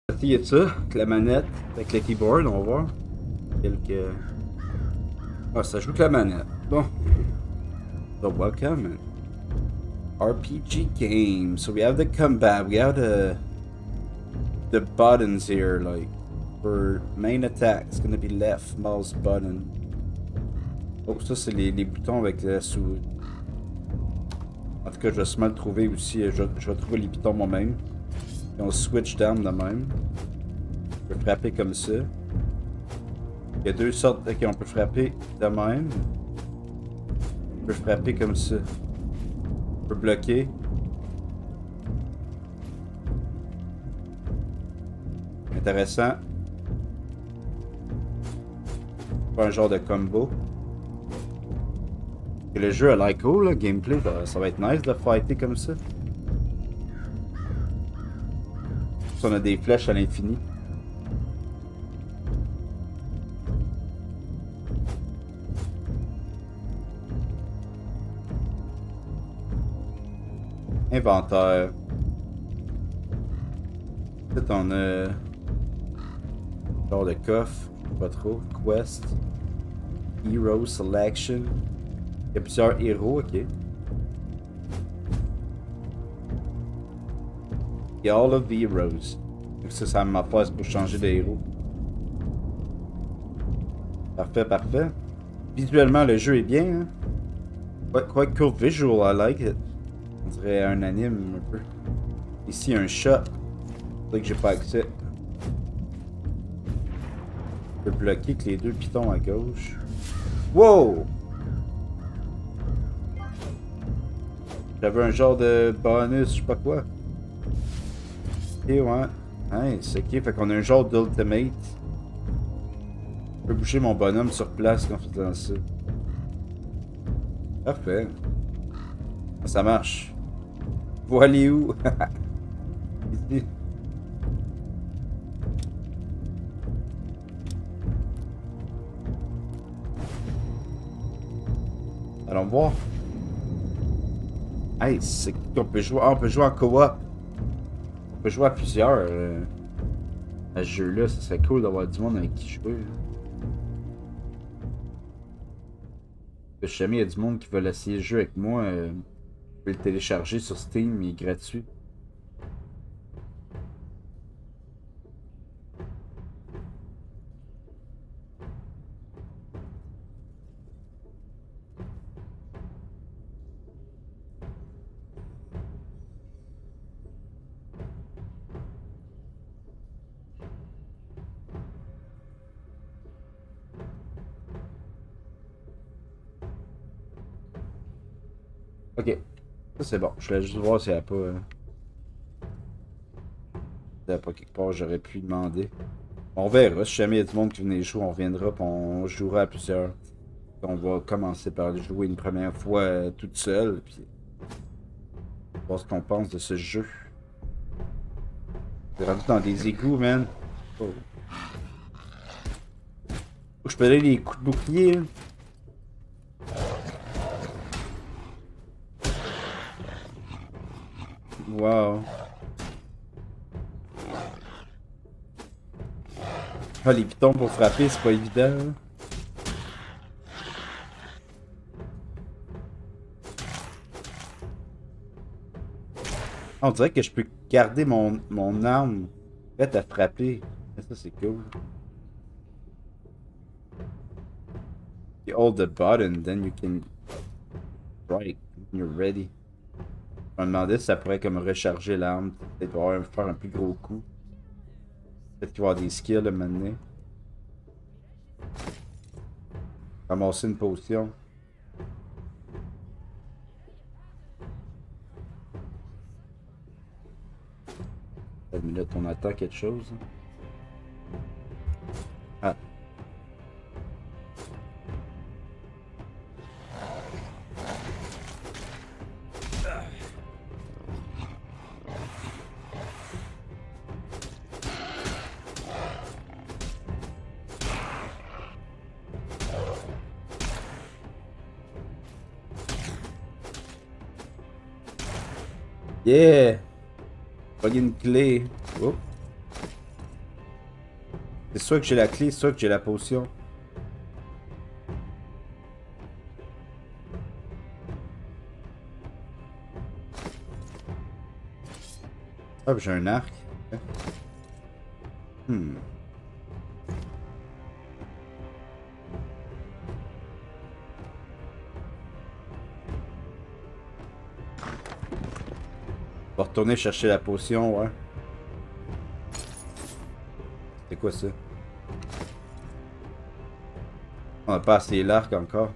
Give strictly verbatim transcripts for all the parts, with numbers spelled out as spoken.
Essayer ça, avec la manette, avec le keyboard, on va voir. Quelques... Ah, ça joue avec la manette. Bon. So welcome. R P G game. So we have the combat, we have the... The buttons here, like... For main attack, it's gonna be left mouse button. Oh, ça c'est les, les boutons avec la souris. En tout cas, je vais sûrement le trouver aussi. Je, je vais trouver les boutons moi-même. Et on switch down de même. On peut frapper comme ça. Il y a deux sortes. Ok, on peut frapper de même. On peut frapper comme ça. On peut bloquer. Intéressant. Pas un genre de combo. Et le jeu a l'air cool, le gameplay, ça va être nice de fighter comme ça. On a des flèches à l'infini. Inventaire. Peut-être on a... genre de coffre, pas trop. Quest. Hero Selection. Il y a plusieurs héros, ok. Il y a all of the heroes. Donc ça, ça m'a pas pour changer de héros. Parfait, parfait. Visuellement, le jeu est bien. Hein? Quite, quite cool visual, I like it. On dirait un anime un peu. Ici, un chat. C'est vrai que j'ai pas accès. Je peux bloquer que les deux pitons à gauche. Wow! J'avais un genre de bonus, je sais pas quoi. Ok, ouais. Hein, c'est ok. Fait qu'on a un genre d'ultimate. Je peux bouger mon bonhomme sur place en faisant ça. Parfait. Ça marche. Voilà où? Ici. Allons voir. Hey, c'est qu'on peut jouer. Ah, on peut jouer en coop. On peut jouer à plusieurs. Euh, à ce jeu-là, ça serait cool d'avoir du monde avec qui jouer. Si jamais il y a du monde qui veut essayer le jeu avec moi, euh, je peux le télécharger sur Steam, il est gratuit. Ok. Ça c'est bon. Je voulais juste voir s'il n'y a pas... Euh... S'il n'y a pas quelque part j'aurais pu demander. On verra. Si jamais il y a du monde qui venait jouer, on reviendra et on jouera à plusieurs. On va commencer par jouer une première fois euh, toute seule. Puis... voir ce qu'on pense de ce jeu. C'est rendu dans des égouts, man. Oh. Je peux donner des coups de bouclier, là. Wow. Ah, les pitons pour frapper, c'est pas évident. Hein? Ah, on dirait que je peux garder mon, mon arme prête à frapper. Ça, c'est cool. You hold the button, then you can strike when you're ready. Je me demandais si ça pourrait comme recharger l'arme, peut-être pouvoir faire un plus gros coup. Peut-être qu'il va y avoir des skills à mener. Ramasser une potion. Une minute, on attend quelque chose. Ah. Yeah! Pas une clé. Oh. C'est sûr que j'ai la clé, c'est sûr que j'ai la potion. Ah, j'ai un arc. Hmm. On va retourner chercher la potion, ouais. C'est quoi ça? On a pas assez l'arc encore.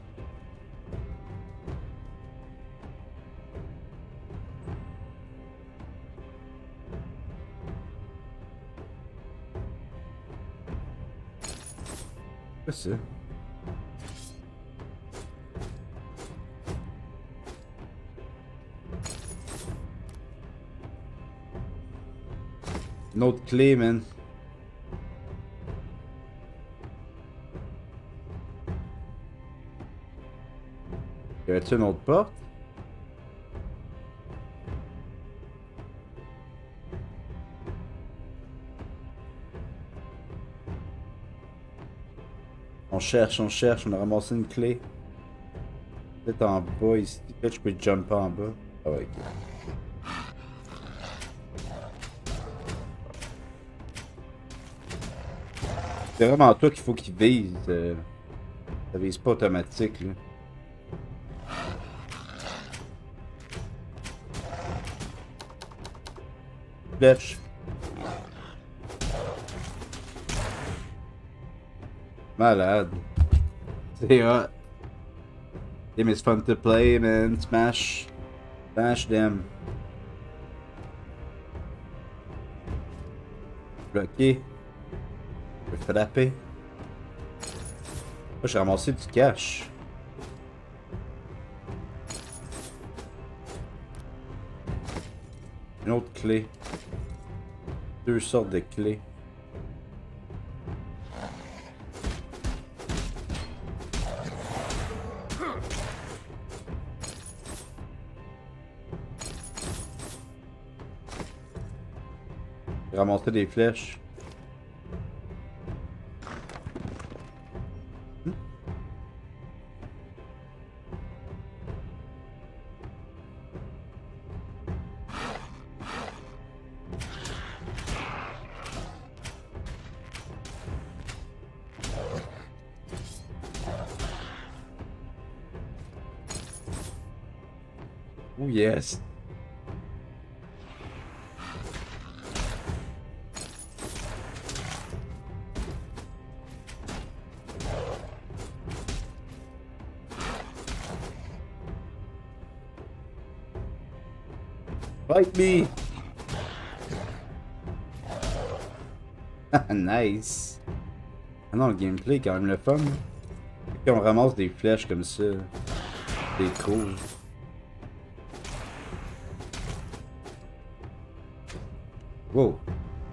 Quoi ça? Une autre clé, man. Y avait-tu une autre porte? On cherche, on cherche, on a ramassé une clé. Peut-être en bas ici. Peut-être je peux jumper en bas. Ah ouais, ok. C'est vraiment toi qu'il faut qu'il vise. Euh, ça vise pas automatique, là. Flèche. Malade. C'est hot. Game is fun to play, man. Smash. Smash them. Bloqué. Je peux frapper. Oh, j'ai ramassé du cash. Une autre clé. Deux sortes de clés. J'ai ramassé des flèches. Hmm? Oh yes. Fight me! Nice! Ah non, le gameplay est quand même le fun. Quand on ramasse des flèches comme ça, c'est cool. Wow!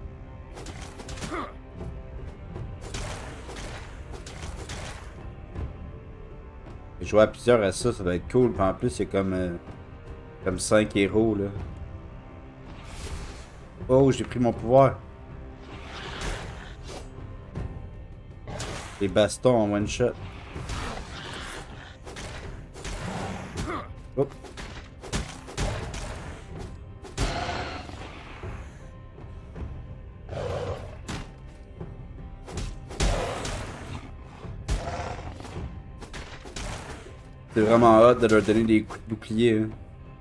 Jouer à plusieurs à ça, ça va être cool. Puis en plus, il y a comme, euh, comme cinq héros là. Oh, j'ai pris mon pouvoir. Les bastons en one shot. Oh. C'est vraiment hot de leur donner des coups de bouclier. Hein.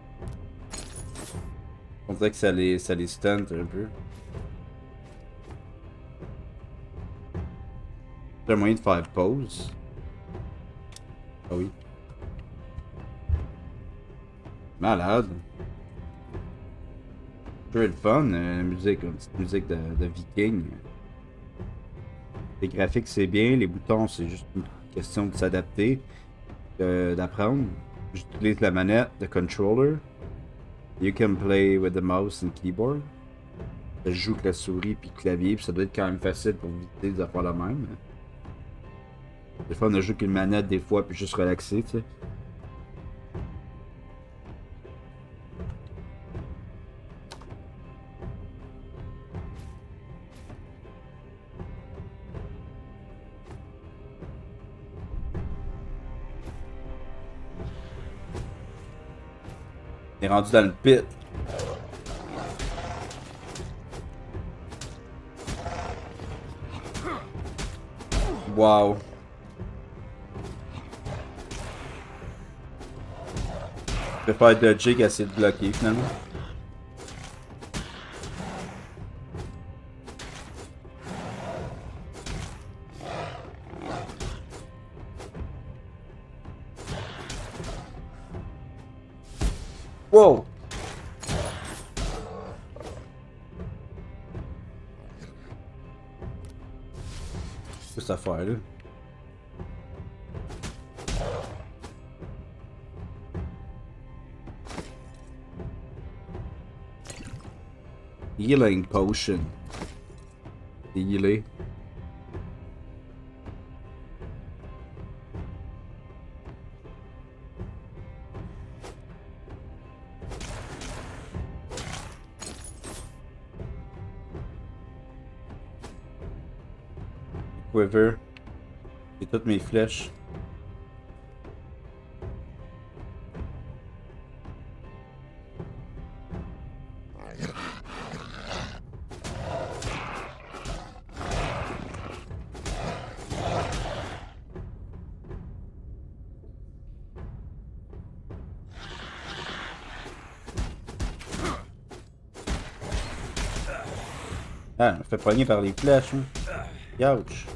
On dirait que ça les, ça les stunt un peu. C'est un moyen de faire pause. Ah oui. Malade. C'est le fun, euh, la musique, une petite musique de, de viking. Les graphiques c'est bien, les boutons c'est juste une question de s'adapter, d'apprendre. J'utilise la manette de controller. You can play with the mouse and keyboard. Je joue avec la souris puis le clavier, puis ça doit être quand même facile pour éviter de faire la même. Des fois on a joué avec une manette des fois puis juste relaxer, tu sais. est rendu dans le pit. Wow. Je vais faire dodger qui a essayé de bloquer finalement. Wow! Qu'est-ce que cette affaire là? Healing potion. Healer. Quiver. J'ai toutes mes flèches. Ah, on me fait pogner par les flèches. Hein. Youch.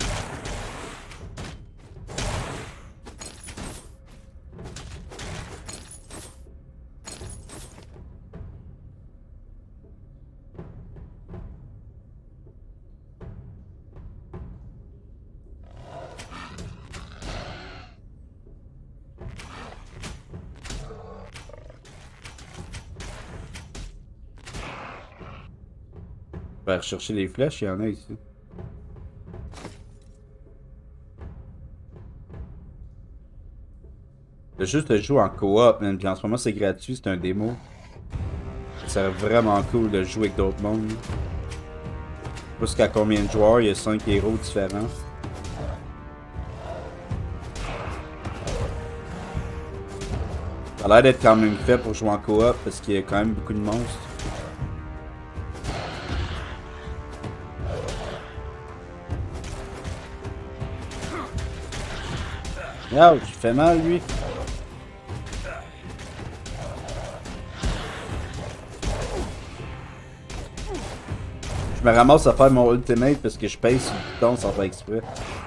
Je vais rechercher les flèches, il y en a ici. Le juste de jouer en coop, même. Puis en ce moment c'est gratuit, c'est un démo. Ça serait vraiment cool de jouer avec d'autres mondes. Je sais pas qu'à combien de joueurs, il y a cinq héros différents. Ça a l'air d'être quand même fait pour jouer en coop parce qu'il y a quand même beaucoup de monstres. Ouch, il fait mal lui. Je me ramasse à faire mon ultimate parce que je pèse sur le bouton sans faire exprès.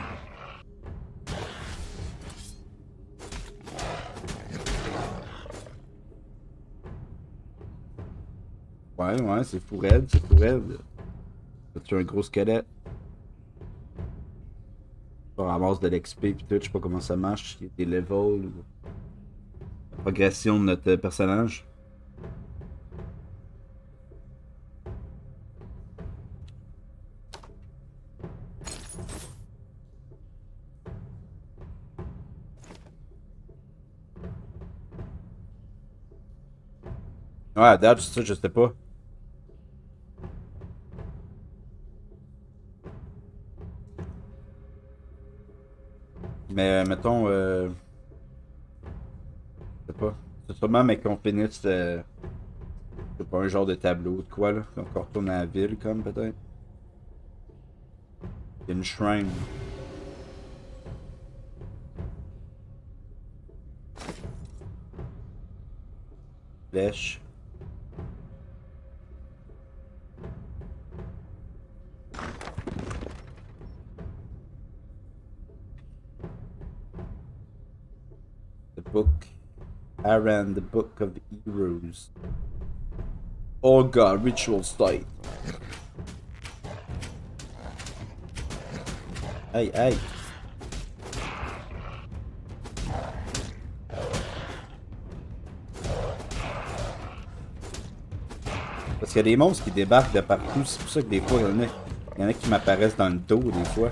Ouais, ouais, c'est fou raide, c'est fou raide. Tu as un gros squelette. On ramasse de l'X P pis tout, je sais pas comment ça marche, il y a des levels, la progression de notre personnage. Ouais, à date, ça, je sais pas. Mais mettons, euh... je sais pas. C'est sûrement, mais qu'on finisse, euh... je sais pas, un genre de tableau de quoi, là. Donc on retourne à la ville, comme, peut-être. Il y a une shrine. Flèche. Book. Aran, the Book of Heroes. Oh god, ritual site. Hey, hey. Parce qu'il y a des monstres qui débarquent de partout, c'est pour ça que des fois, il y en a, il y en a qui m'apparaissent dans le dos, des fois.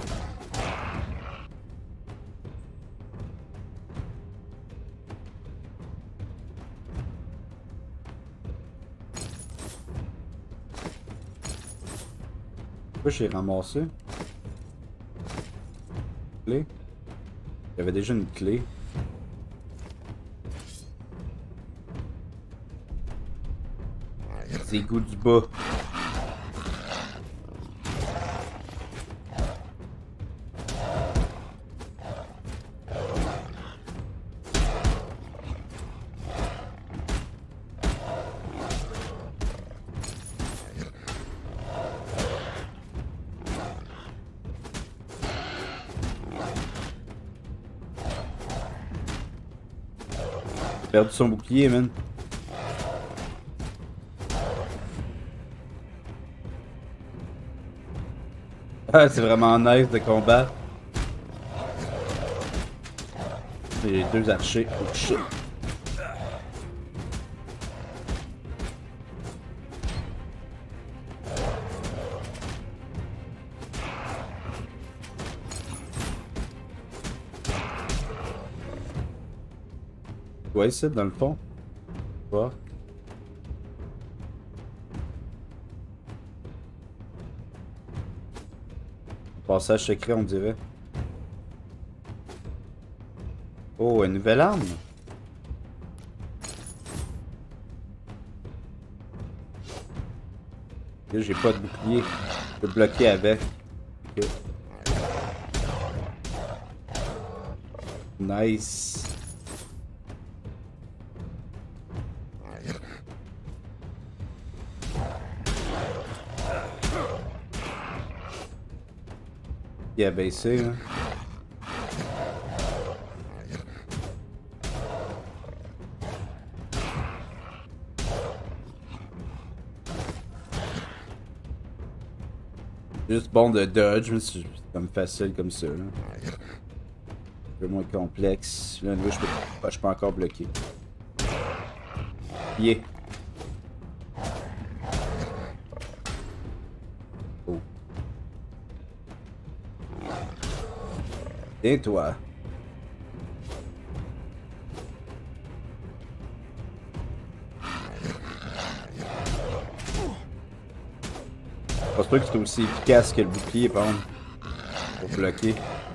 Pourquoi j'ai ramassé? Clé? Il y avait déjà une clé. Les égouts du bas. Perdu son bouclier, man. Ah, c'est vraiment nice de combattre. Les deux archers. Oh shit. Ouais, c'est dans le fond. Voir. Passage secret, on dirait. Oh, une nouvelle arme. Là, j'ai pas de bouclier. Je peux bloquer avec. Okay. Nice. Il a baissé, là. Juste bon de dodge, mais c'est comme facile comme ça, là. Un peu moins complexe. Là, je peux, je peux encore bloquer. Yeah. Oh. Et toi? Je pense pas que c'est aussi efficace que le bouclier, par contre, pour bloquer.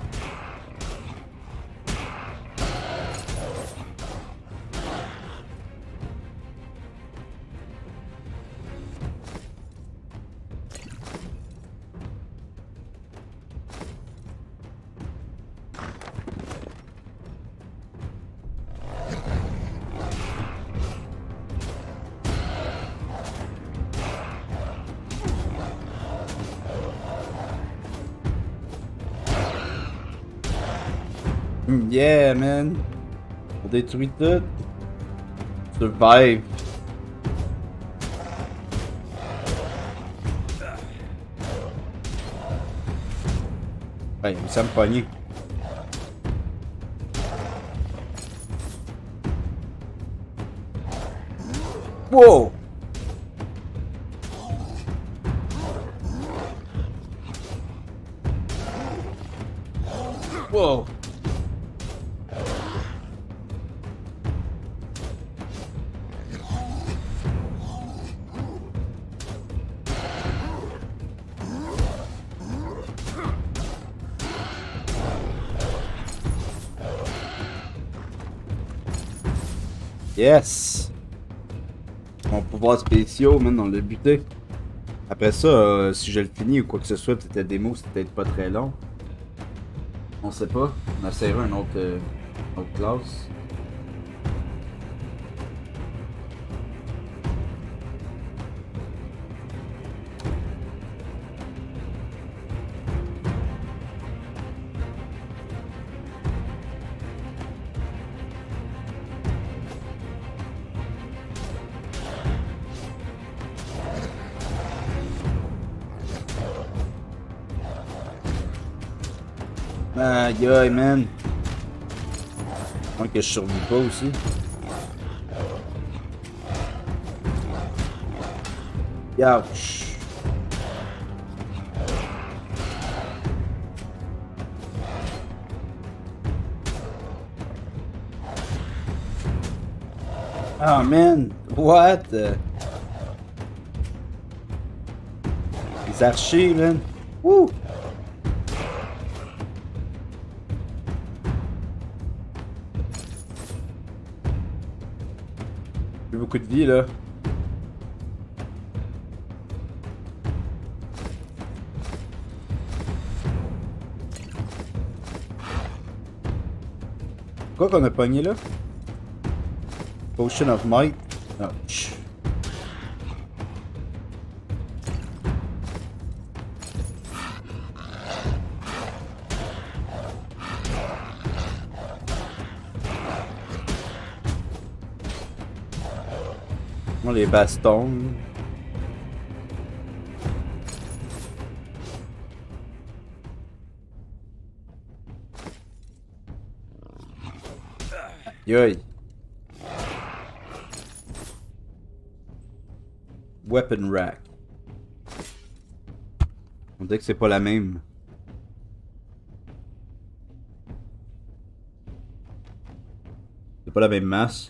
Yeah, man. On détruit tout. Survive. Ouais, il me pogner. Wow! Wow! Yes! Mon pouvoir spéciaux, man, on l'a buté. Après ça, euh, si je le finis ou quoi que ce soit, peut-être la démo, c'est peut-être pas très long. On sait pas. On essaiera un autre, euh, autre classe. Aïe aïe, man. Moi que je survis pas aussi. Ouch. Oh man, what? Les archers, man. Wouh! J'ai beaucoup de vie là. Quoi qu'on a pogné là? Potion of Might. Oh, chut. Moi, les bastons. Yoï. Weapon rack. On dirait que c'est pas la même. C'est pas la même masse.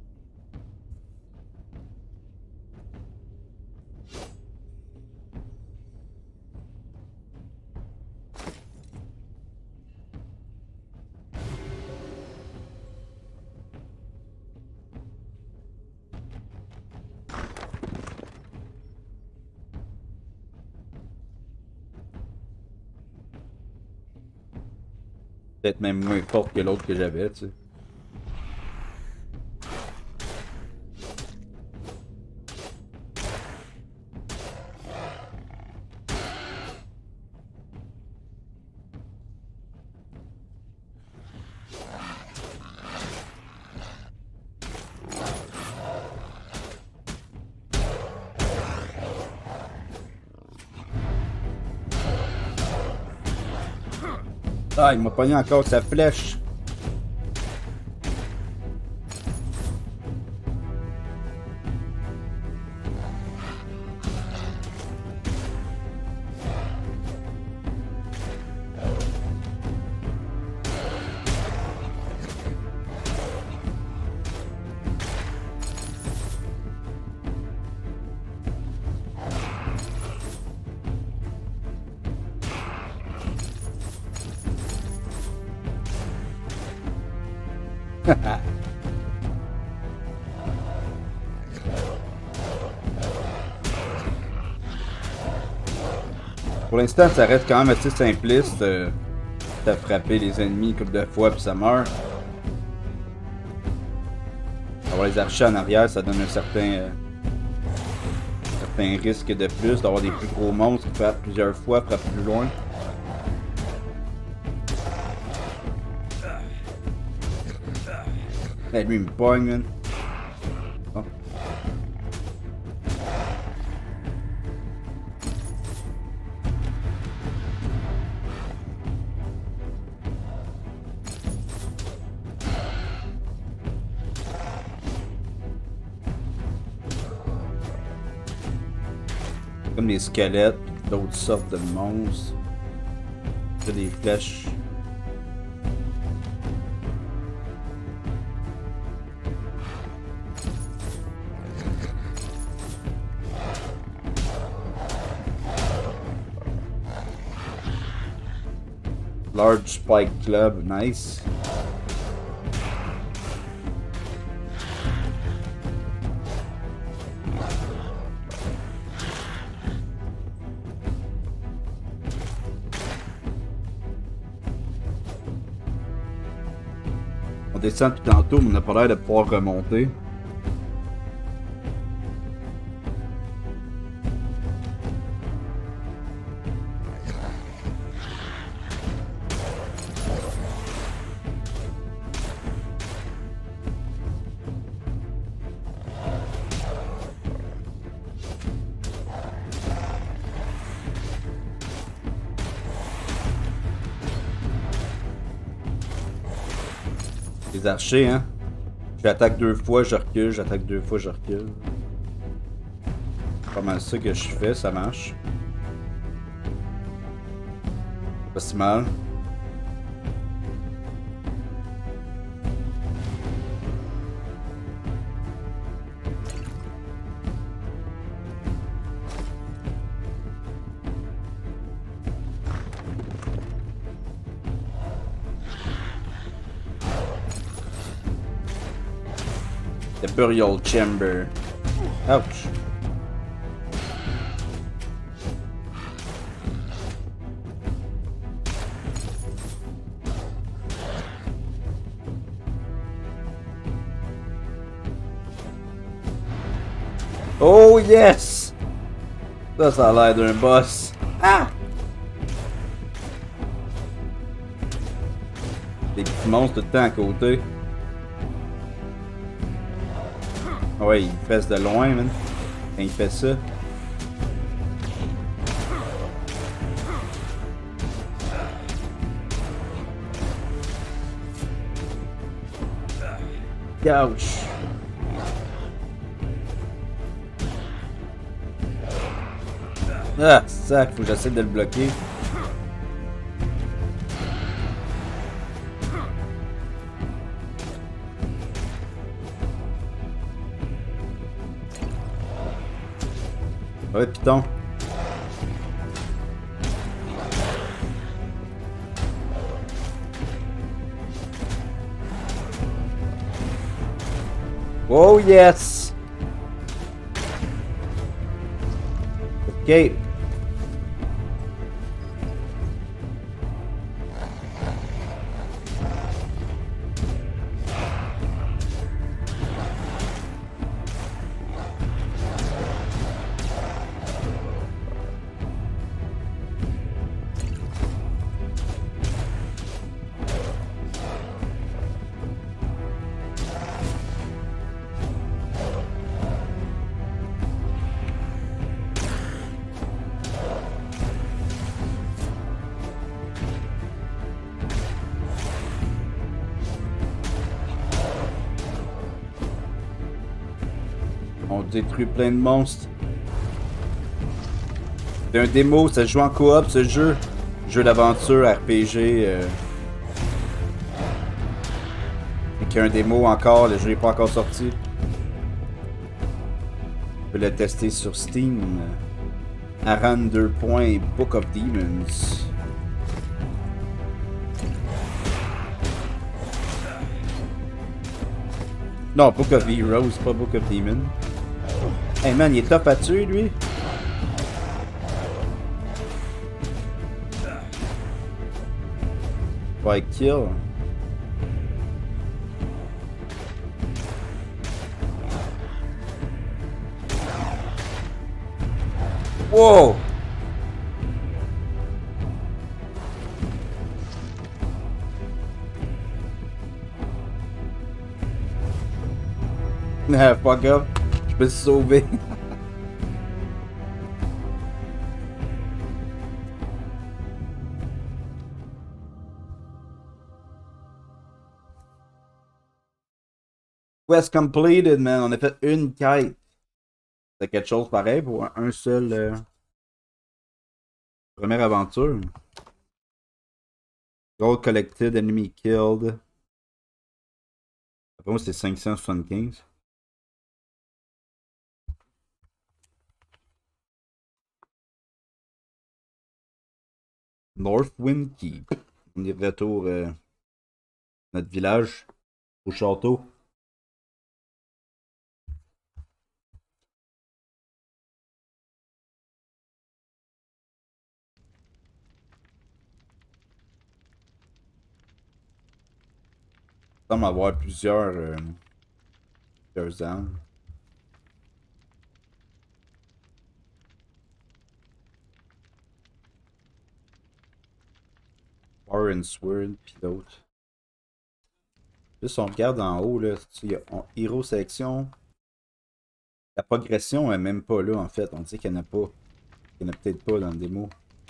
Peut-être même moins forte que l'autre que j'avais, tu sais. Ah, il m'a pogné encore sa flèche. Pour l'instant, ça reste quand même assez simpliste. Euh, T'as frappé les ennemis une couple de fois puis ça meurt. Avoir les archers en arrière, ça donne un certain, euh, certain risque de plus d'avoir des plus gros monstres qui frappent plusieurs fois, frappent plus loin. Ben, lui, il me pogne, man. Bon. Comme des squelettes, d'autres sortes de monstres. C'est des flèches. Large Spike Club, nice. On descend tout tantôt, mais on n'a pas l'air de pouvoir remonter. Les archers, hein. J'attaque deux fois, je recule, j'attaque deux fois, je recule. C'est pas mal ça que je fais, ça marche. Pas si mal. The Burial Chamber. Ouch. Oh yes! Ça, ça a l'air d'un boss. Ah! Des petits monstres tout le temps à côté. Ouais, il pèse de loin, man. Quand il fait ça. Ouch! Ah, ça, faut que j'essaie de le bloquer. Ouais, Python. Oh yes! Ok. On détruit plein de monstres. C'est un démo, ça se joue en coop ce jeu. Jeu d'aventure, R P G. Euh... Et qu'il y a un démo encore, le jeu n'est pas encore sorti. On peut le tester sur Steam. Aran deux points Book of Demons. Non, Book of Heroes, pas Book of Demons. Hey man, il est top à tuer lui. Ouais, kill. Wow! Ah, fuck up. Je me suis sauvé. Quest completed, man. On a fait une quête. C'est quelque chose pareil pour un seul... Euh... Première aventure. Gold collected, enemy killed. Après moi, c'est cinq cent soixante-quinze. Northwind Keep. On est de retour euh, à notre village, au château. Il semble avoir plusieurs, euh, plusieurs armes. War and Sword, puis d'autres. Là, si on regarde en haut, là, il y a Hero Sélection. La progression est même pas là, en fait. On dit qu'il n'y en a pas. Il n'y en a peut-être pas dans le démo.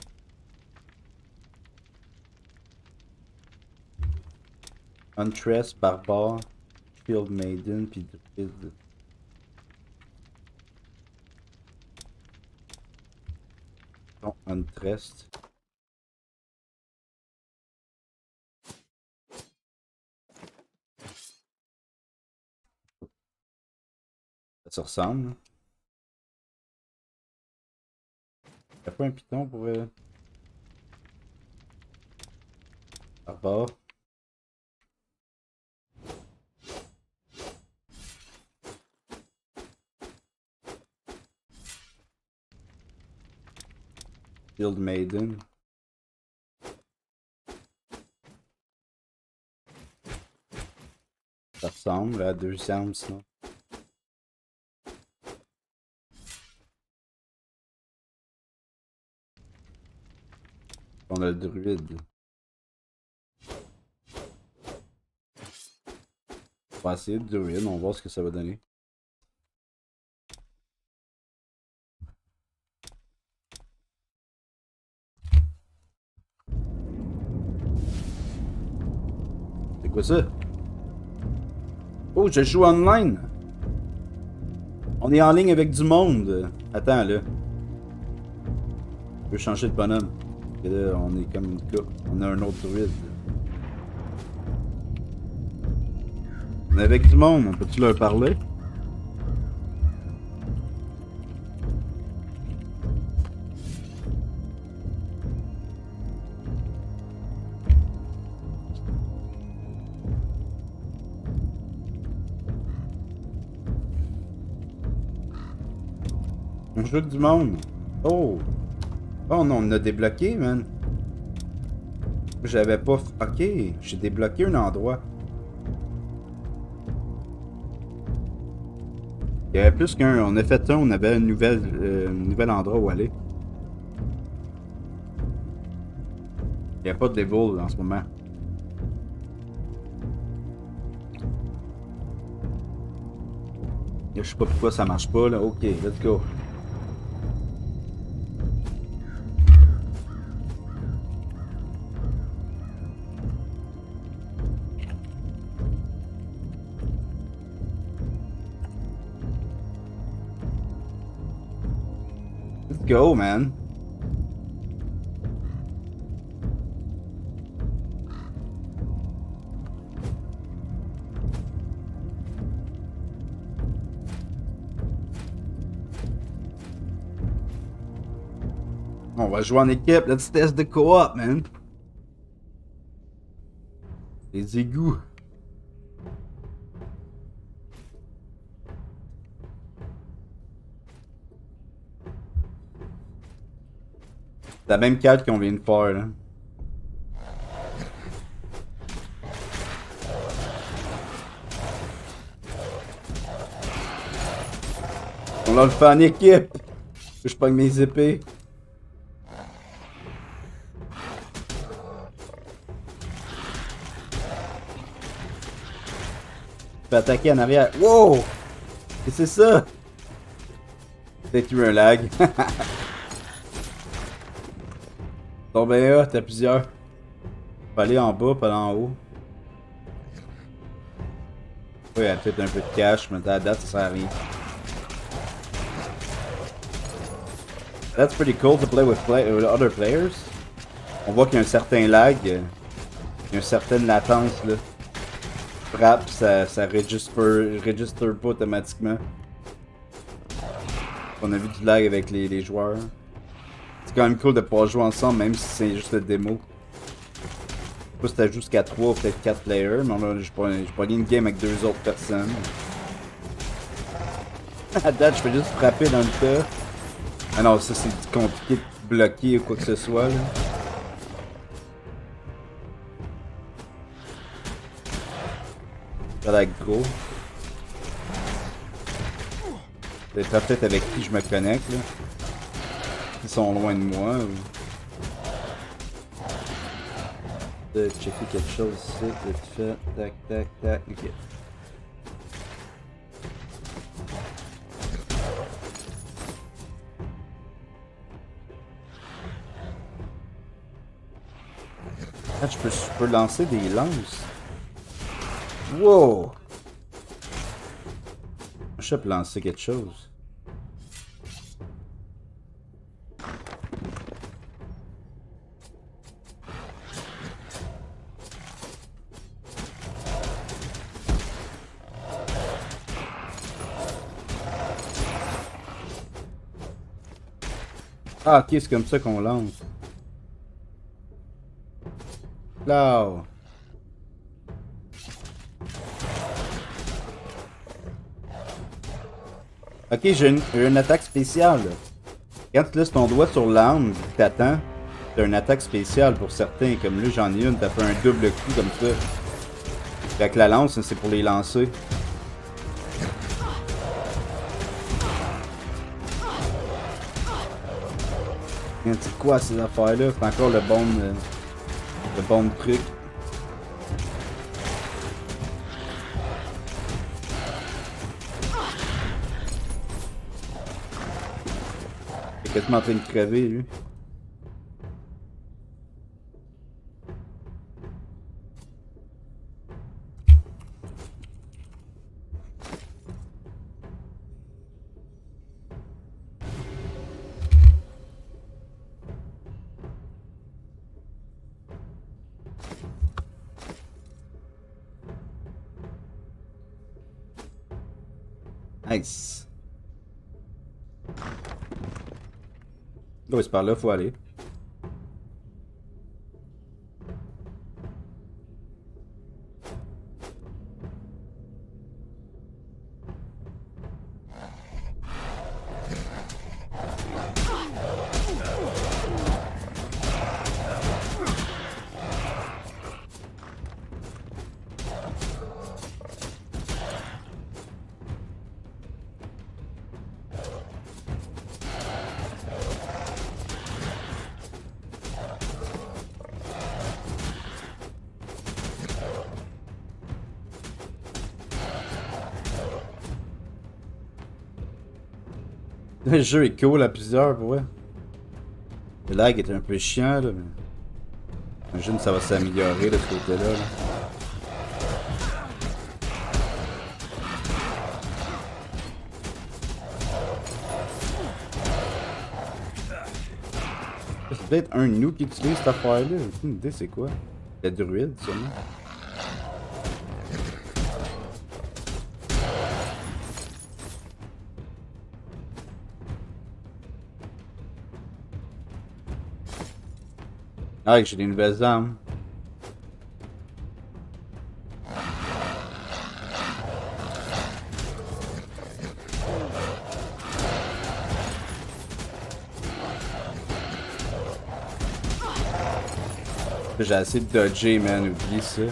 Huntress, Barbare, Field Maiden, puis Druid. Non, Huntress. Ça se ressemble. Il n'y a pas un piton pour... Euh... Barbare. Field Maiden. Ça ressemble à deux armes sinon. On a le druide. On va essayer le druide, on va voir ce que ça va donner. C'est quoi ça? Oh, je joue online! On est en ligne avec du monde! Attends, là. Je peux changer de bonhomme. Et là, on est comme une couple. On a un autre druide. On est avec du monde, on peut-tu leur parler? On joue du monde. Oh! Oh non, on a débloqué, man. J'avais pas... Ok, j'ai débloqué un endroit. Il y avait plus qu'un. On a fait un, on avait un nouvel, euh, un nouvel endroit où aller. Il n'y a pas de devil en ce moment. Je sais pas pourquoi ça marche pas là. Ok, let's go. Let's go, man. On va jouer en équipe. Let's test the co-op, man. Les égouts. C'est la même carte qu'on vient de faire, là. On l'a le fait en équipe. Je pogne mes épées. Je peux attaquer en arrière. Wow! Et c'est ça? Peut-être eu un lag. Bon ben là, t'as plusieurs. Faut aller en bas, pas en haut. Oui, il y a peut-être un peu de cash, mais à la date, ça sert à rien. That's pretty cool to play with, play with other players. On voit qu'il y a un certain lag. Il y a une certaine latence là. Frappe, ça, ça registre, registre pas automatiquement. On a vu du lag avec les, les joueurs. C'est quand même cool de pouvoir jouer ensemble, même si c'est juste le démo. Je sais pas si t'as jusqu'à trois ou peut-être quatre players, mais là, j'ai pas, pas gagné une game avec deux autres personnes. À date, je peux juste frapper dans le tas. Ah non, ça c'est compliqué de bloquer ou quoi que ce soit là. Ça lag gros. C'est peut-être avec qui je me connecte là. Ils sont loin de moi. Ou... De checker quelque chose ici, vite fait. Tac, tac, tac. Ok. Ah, je peux, je peux lancer des lances. Wow! Je peux lancer quelque chose. Ah, ok, c'est comme ça qu'on lance. Là. Ok, j'ai une, une attaque spéciale. Quand tu laisses ton doigt sur l'arme, tu t'attends, t'as une attaque spéciale pour certains. Comme là, j'en ai une, t'as fait un double coup comme ça. Avec la lance, c'est pour les lancer. C'est quoi ces affaires-là? C'est encore le bon, euh, le bon truc. Il est quasiment en train de crever, lui. Nice. Oh, c'est par là, faut aller. Le jeu est cool à plusieurs, pour vrai. Le lag est un peu chiant, là, mais... J'imagine que ça va s'améliorer de ce côté-là, là. C'est peut-être un de nous qui utilise cette affaire-là. J'ai aucune idée c'est quoi. La druide, sûrement. Ah, j'ai des nouvelles armes. J'ai assez de dodger, man. Oublie ça.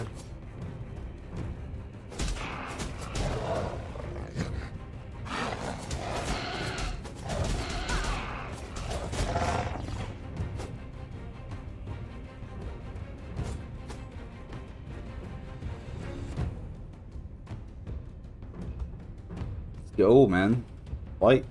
Let's go, man. Fight.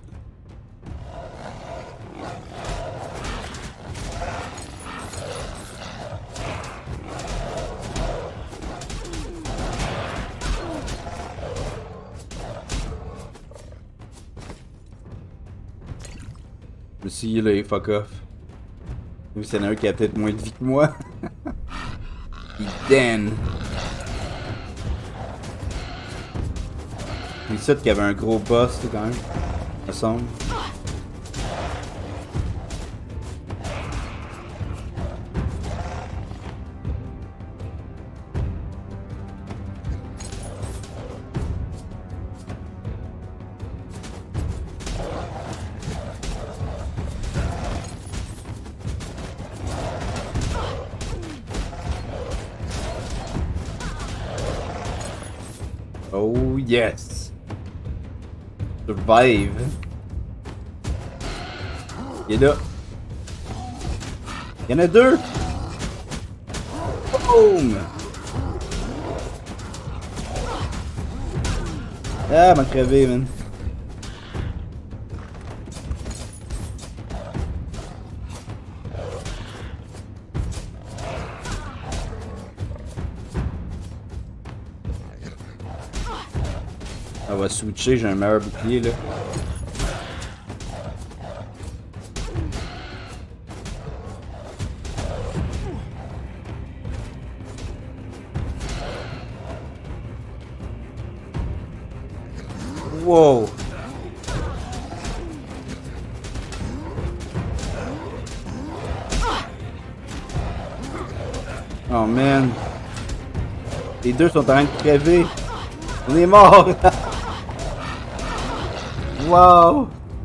Je me suis healé, fuck off. Vu qu'il y en a un qui a peut-être moins de vie que moi. Il den. Il sait qu'il y avait un gros boss quand même. Me semble. Oh yes! Survive! Il est là! Il y en a deux! Boom! Ah, m'a crevé, man! On va switcher, j'ai un meilleur bouclier là. Wow! Oh man! Les deux sont en train de crever! On est mort! Wow!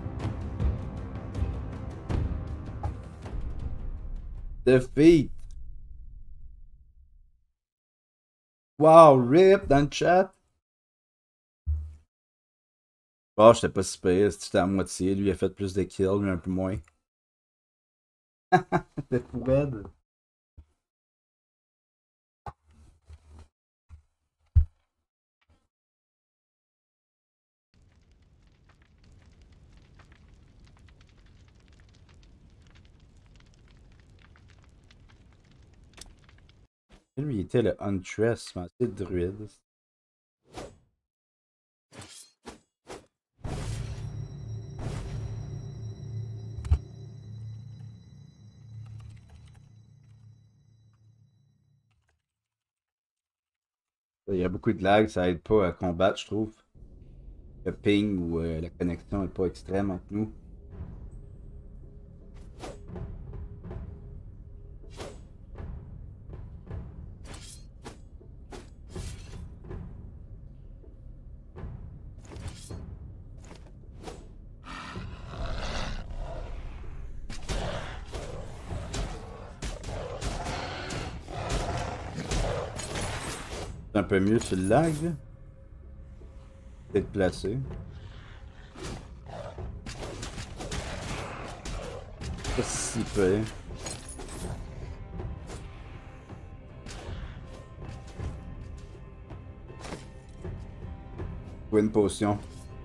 Defeat! Wow, rip dans le chat! Oh, j'étais pas si pire, c'était à moitié. Lui, il a fait plus de kills, lui un peu moins. C'était fou raide. Lui, il était le Huntress, mais c'est le druide. Il y a beaucoup de lag, ça aide pas à combattre, je trouve. Le ping ou euh, la connexion est pas extrême entre nous. C'est un peu mieux sur le lag, là. Peut-être placé. Pas si peu. Ou une potion.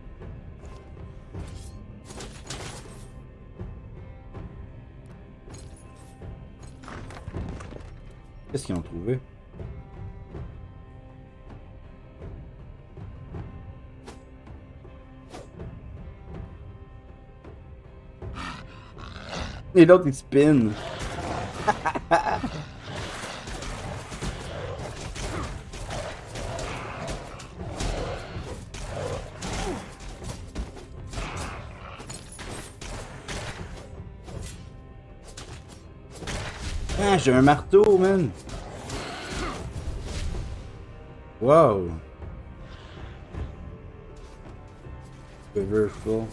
Qu'est-ce qu'ils ont trouvé? Et l'autre il spin. Ah, j'ai un marteau, man. Wow. River full.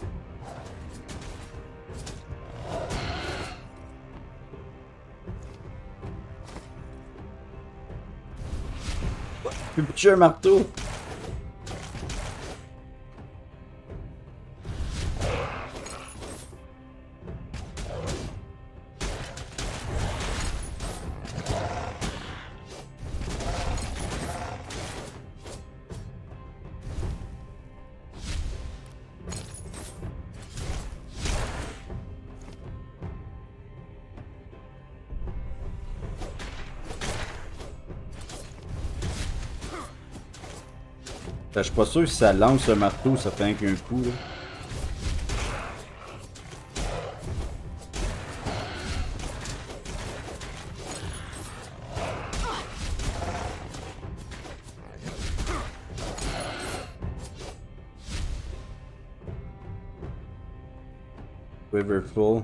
Je peux pitcher un marteau. Je suis pas sûr si ça lance un marteau, ça fait un qu'un coup, là. River full.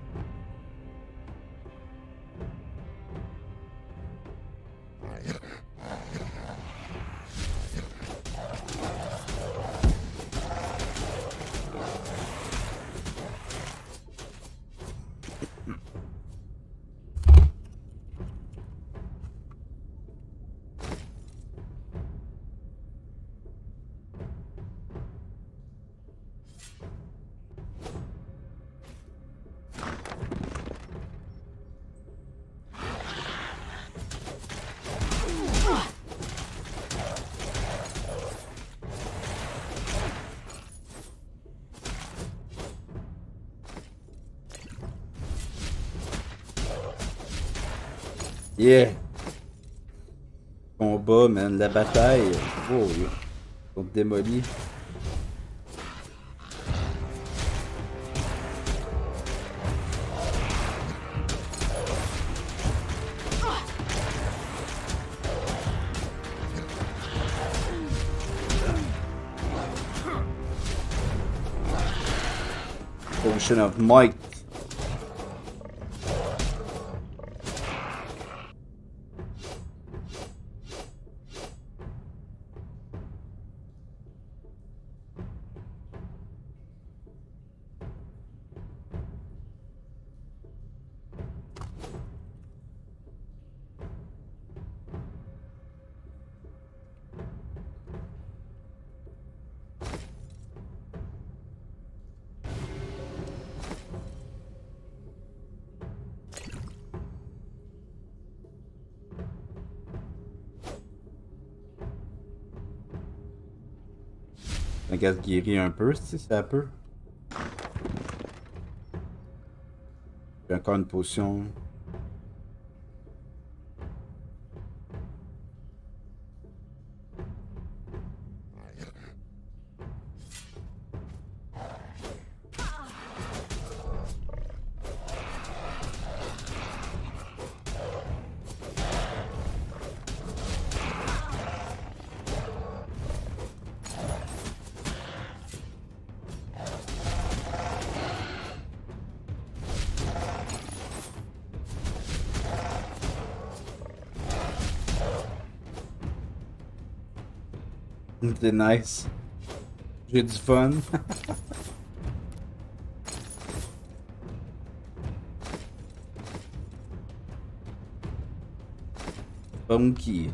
Yeah! Combat, man, la bataille. Oh, ils sont démolis. Potion of might. Un gaz guéri un peu, si ça peut. J'ai encore une potion. C'était nice. J'ai du fun. Funky.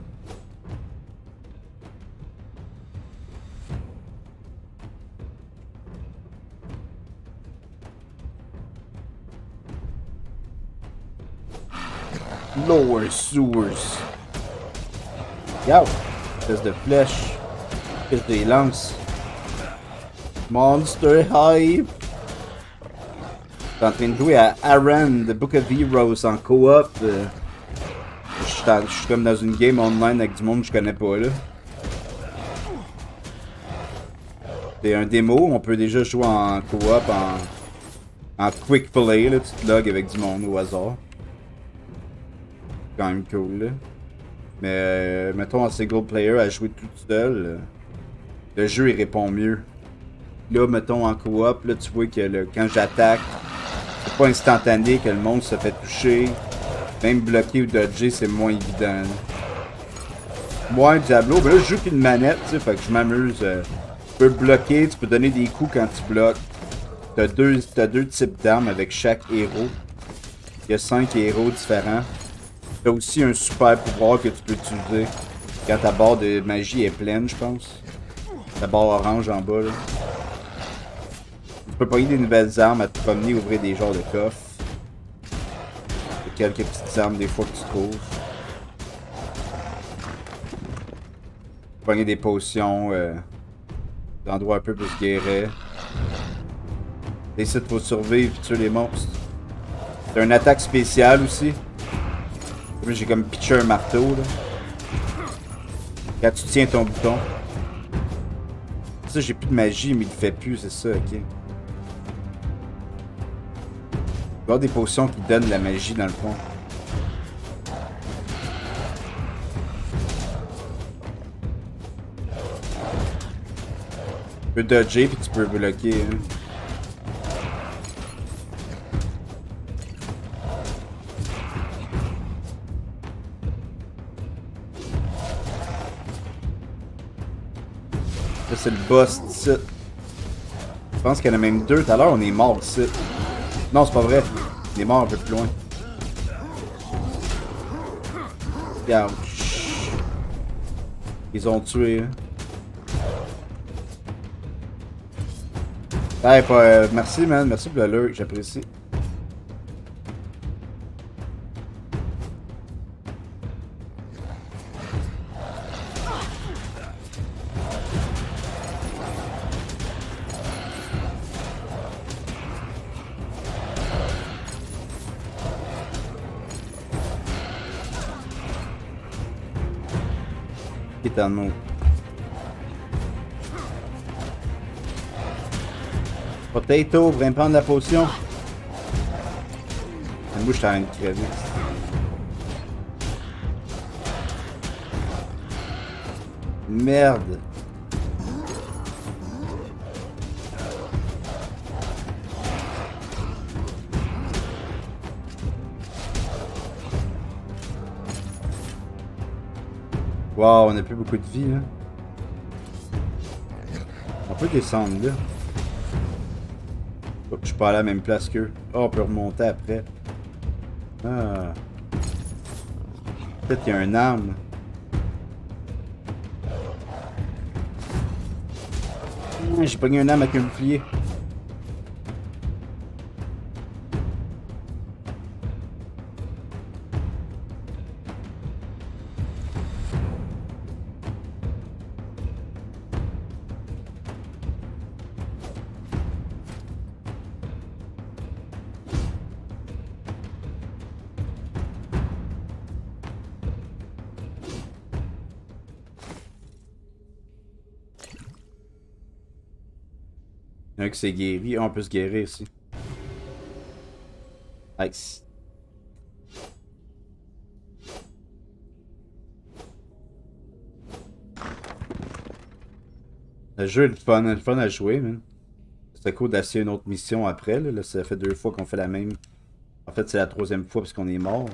Lower sewers. Yo! Espèce de flèche. Qu'est-ce que des lances? Monster Hype! Je suis en train de jouer à Aran, The Book of Heroes en coop. Euh, je suis comme dans une game online avec du monde que je connais pas là. C'est un démo, on peut déjà jouer en coop, en, en quick play, là, tu te logs avec du monde au hasard. C'est quand même cool là. Mais euh, mettons en single player à jouer tout seul, euh, le jeu il répond mieux. Là, mettons en coop, là tu vois que le, quand j'attaque, c'est pas instantané que le monstre se fait toucher. Même bloquer ou dodger, c'est moins évident. Moi, Diablo, ben là je joue qu'une manette, tu sais, fait que je m'amuse. Euh, tu peux bloquer, tu peux donner des coups quand tu bloques. T'as deux, t'as deux types d'armes avec chaque héros. Il y a cinq héros différents. T'as aussi un super pouvoir que tu peux utiliser quand ta barre de magie est pleine, je pense. La barre orange en bas, là. Tu peux pogner des nouvelles armes à te promener, ouvrir des genres de coffres. Il y a quelques petites armes des fois que tu trouves. Pogner des potions, euh, d'endroits un peu plus guéris. Essayer de survivre et tuer les monstres. T'as une attaque spéciale aussi. J'ai comme pitché un marteau là. Quand tu tiens ton bouton. Ça j'ai plus de magie mais il le fait plus, c'est ça, ok. Il y a des potions qui donnent la magie dans le fond. Tu peux dodger puis tu peux bloquer. Hein. C'est le boss ici. Je pense qu'il y en a même deux. Tout à l'heure, on est mort ici. Non, c'est pas vrai. On est mort un peu plus loin. Regarde. Ils ont tué. Hein. Hey, pas, euh, merci, man. Merci pour le lurk. J'apprécie. Non. Potato, viens prendre la potion. La bouche t'as rien de crever. Merde. Wow, on a plus beaucoup de vie là. On peut descendre là. Oh, je suis pas à la même place qu'eux. Oh, on peut remonter après. Ah. Peut-être qu'il y a un arme. Ah, j'ai pogné un arme avec un bouclier. Il y en a un qui s'est guéri. Ah, on peut se guérir aussi. Nice. Le jeu est le fun, le fun à jouer, man. C'était cool d'essayer une autre mission après. Là. Là, ça fait deux fois qu'on fait la même. En fait, c'est la troisième fois parce qu'on est mort.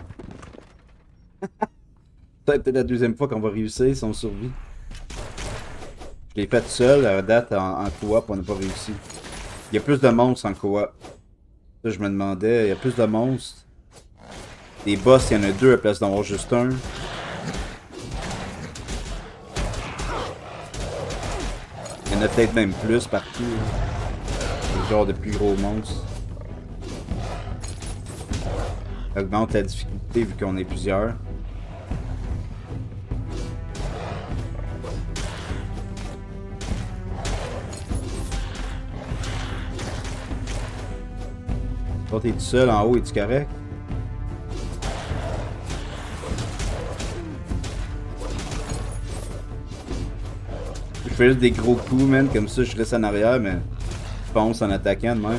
Peut-être la deuxième fois qu'on va réussir si on survit. Je l'ai fait seul, à date, en, en coop, on n'a pas réussi. Il y a plus de monstres en coop. Ça, je me demandais, il y a plus de monstres. Les boss, il y en a deux à la place d'en avoir juste un. Il y en a peut-être même plus partout. Le genre de plus gros monstres. Ça augmente la difficulté vu qu'on est plusieurs. Toi, t'es tout seul en haut, es-tu correct? Je fais juste des gros coups, man, comme ça, je reste en arrière, mais je fonce en attaquant de même.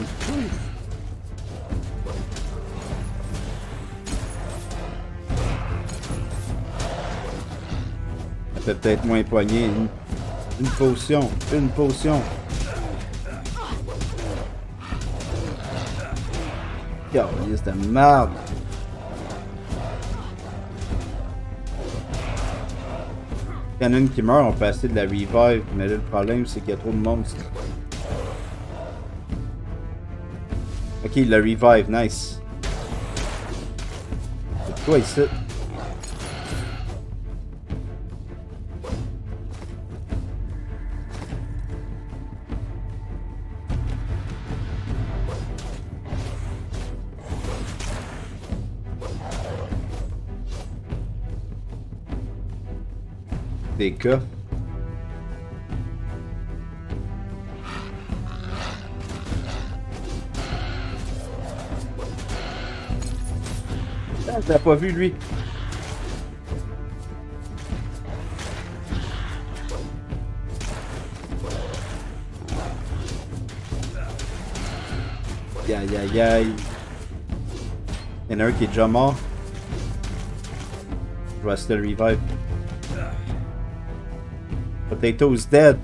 Ça fait peut-être moins poigner. Une, une potion, une potion. Calice de merde. Quand il y en a une qui meurt, on peut essayer de la revive, mais là le problème c'est qu'il y a trop de monstres. Ok, il la revive, nice. C'est quoi ici? Des cas. Ah, je l'ai pas vu lui. Aïe aïe aïe. Il y en a un qui est déjà mort. Je vais essayer de le revive. Potato's dead.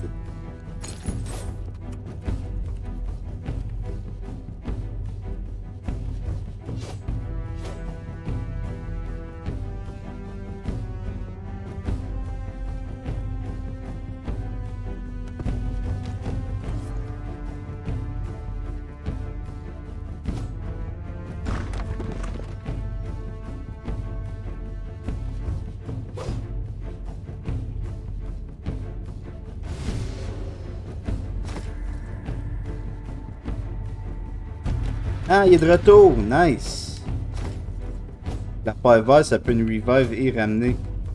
Ah, il est de retour! Nice! La paille verte, ça peut nous revive et ramener.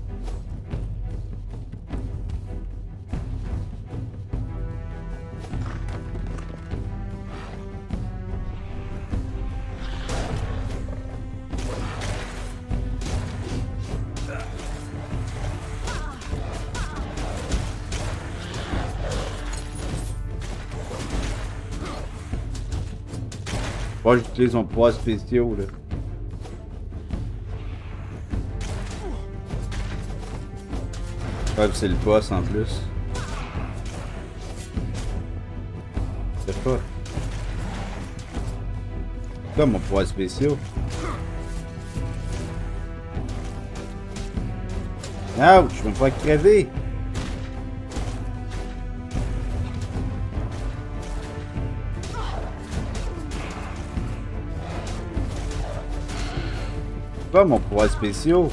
Moi, j'utilise mon pouvoir spéciaux, là. Ouais, c'est le boss en plus. C'est pas. C'est là mon pouvoir spéciaux. Ouch, je vais me faire crever. Pas mon pouvoir spéciaux.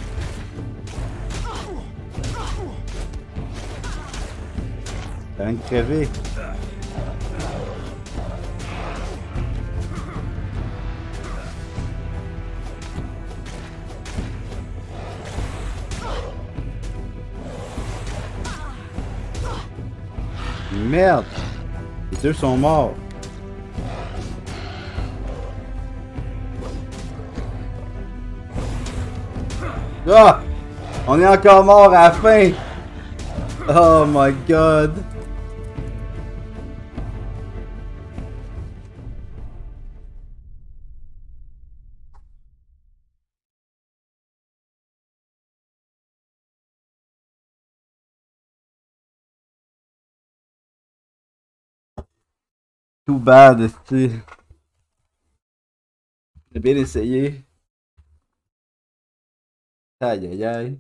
T'as rien de crevé. Merde. Les deux sont morts. Ah! On est encore mort à la fin! Oh my god! Too bad, tu sais. J'ai bien essayé. Aïe aïe aïe.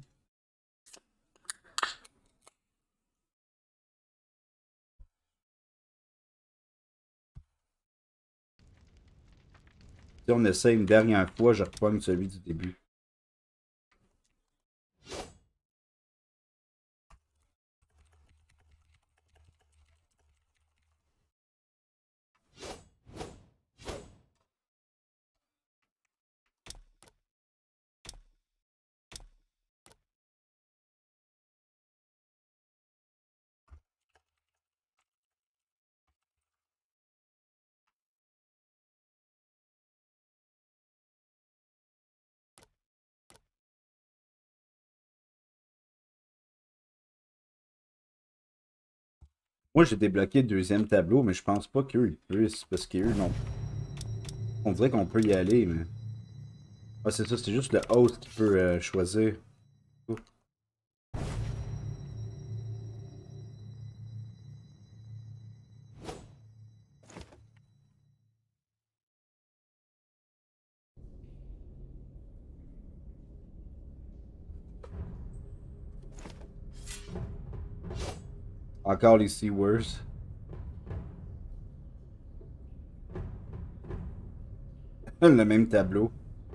Si on essaie une dernière fois, je reprends celui du début. Moi, j'ai débloqué le deuxième tableau, mais je pense pas qu'eux, ils puissent, parce qu'eux, non. On dirait qu'on peut y aller, mais... Ah, c'est ça, c'est juste le host qui peut euh, choisir. Oh. Encore les Seawords. Le même tableau.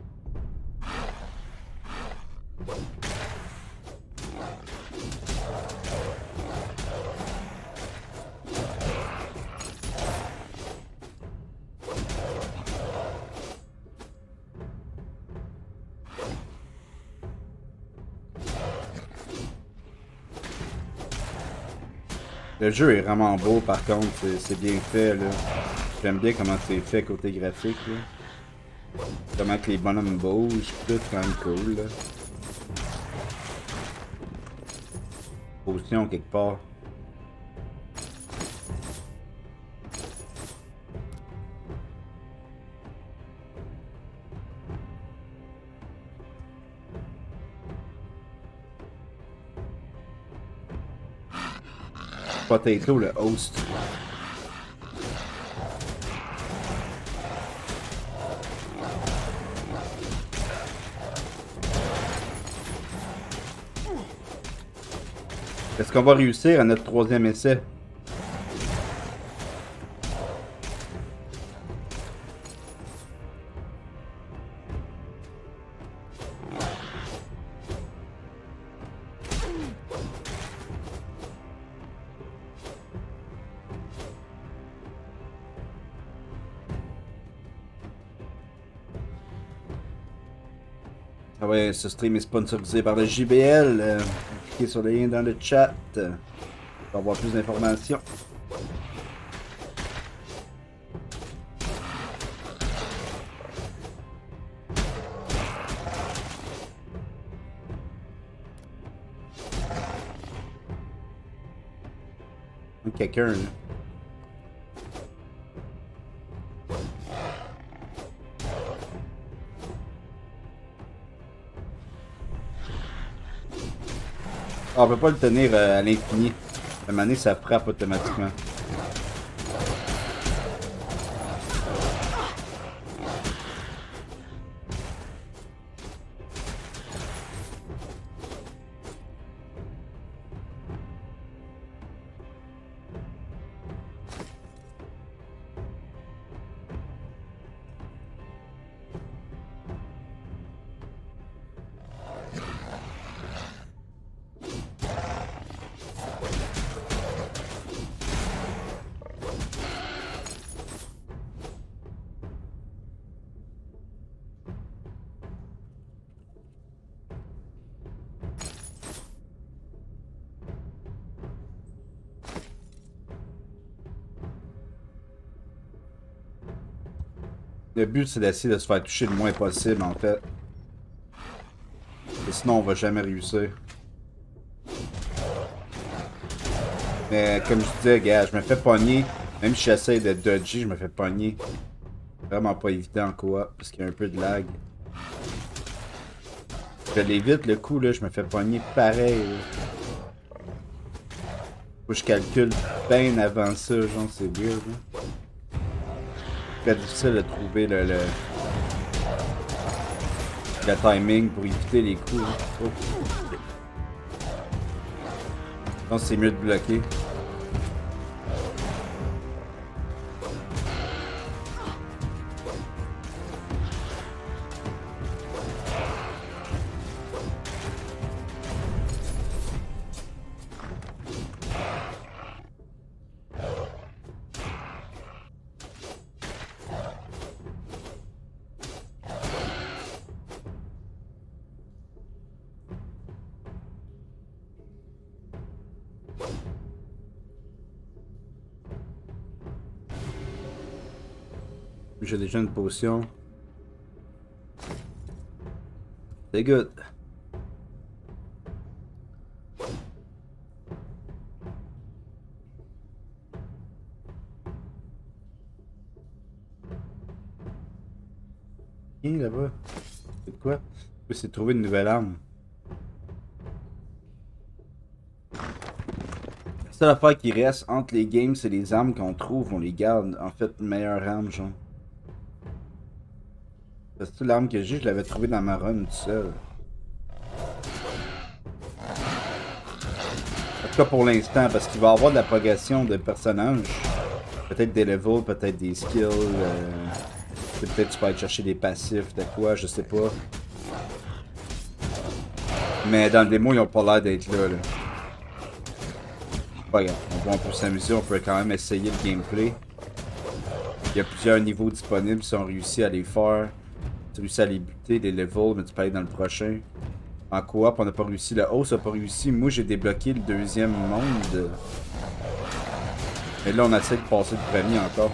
Le jeu est vraiment beau par contre, c'est bien fait là. J'aime bien comment c'est fait côté graphique là. Comment que les bonhommes bougent, tout quand même cool là. Position quelque part. Potato le host. Est-ce qu'on va réussir à notre troisième essai? Ah ouais, ce stream est sponsorisé par le J B L. Euh, cliquez sur le lien dans le chat euh, pour avoir plus d'informations. Quelqu'un là. Ah, on peut pas le tenir euh, à l'infini. À un moment donné, ça frappe automatiquement. Le but, c'est d'essayer de se faire toucher le moins possible, en fait. Et sinon, on va jamais réussir. Mais comme je disais, gars, je me fais pogner. Même si j'essaie de dodger, je me fais pogner. Vraiment pas évident en coop, parce qu'il y a un peu de lag. Je l'évite le coup, là, je me fais pogner pareil. Là. Faut que je calcule bien avant ça, genre, c'est weird. Là. très difficile de trouver le, le, le timing pour éviter les coups. Oh. Je pense que c'est mieux de bloquer. J'ai déjà une potion. C'est good. Viens là-bas. C'est de quoi? Je vais trouver une nouvelle arme. La seule affaire qui reste entre les games, c'est les armes qu'on trouve, on les garde. En fait, une meilleure arme, genre. Parce que l'arme que j'ai, je l'avais trouvée dans ma run tout seul. En tout cas pour l'instant, parce qu'il va y avoir de la progression de personnages. Peut-être des levels, peut-être des skills. Euh... Peut-être tu peux aller chercher des passifs, de quoi, je sais pas. Mais dans le démo, ils ont pas l'air d'être là, là. Pas grave, on peut s'amuser, on peut quand même essayer le gameplay. Il y a plusieurs niveaux disponibles si on réussit à les faire. Tu réussis à les buter, les levels, mais tu peux aller dans le prochain. En coop, on n'a pas réussi. Le haut, ça n'a pas réussi. Moi, j'ai débloqué le deuxième monde. Et là, on essaie de passer le premier encore.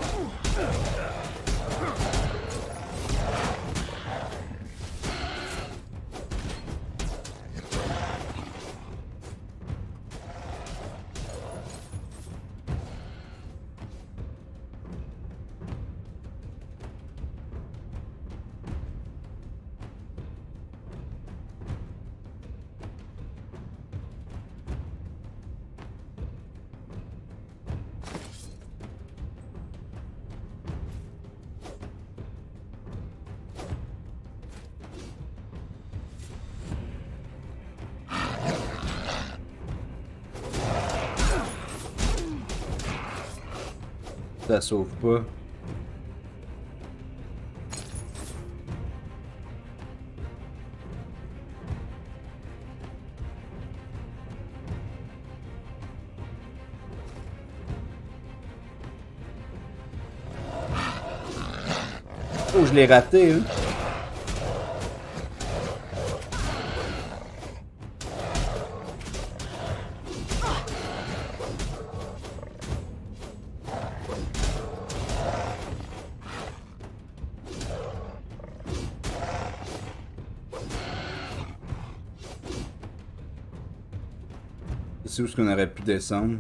Ça sauve pas. Oh, je l'ai raté, hein. C'est où est-ce qu'on aurait pu descendre?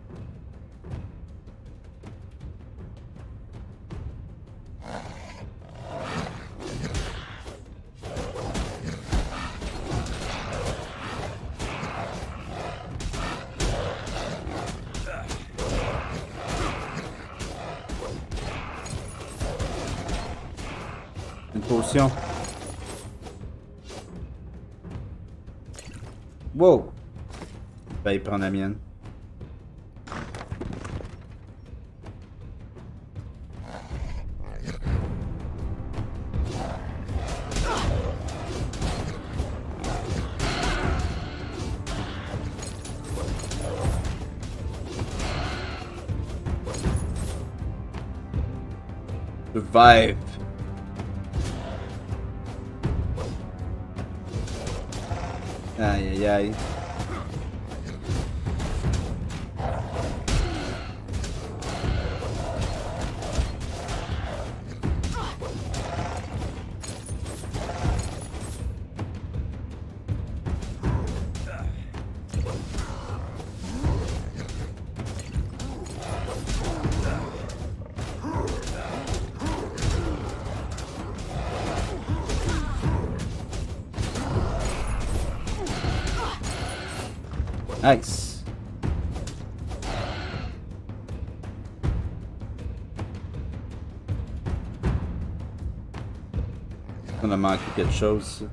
Une potion. Wow! Ben, il prend la mienne. Survive. Aïe aïe aïe. Nice. on a manqué quelque chose.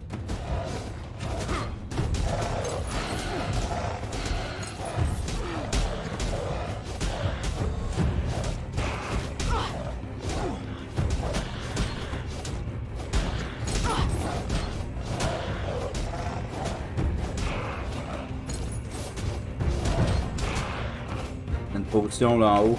Une potion là en haut.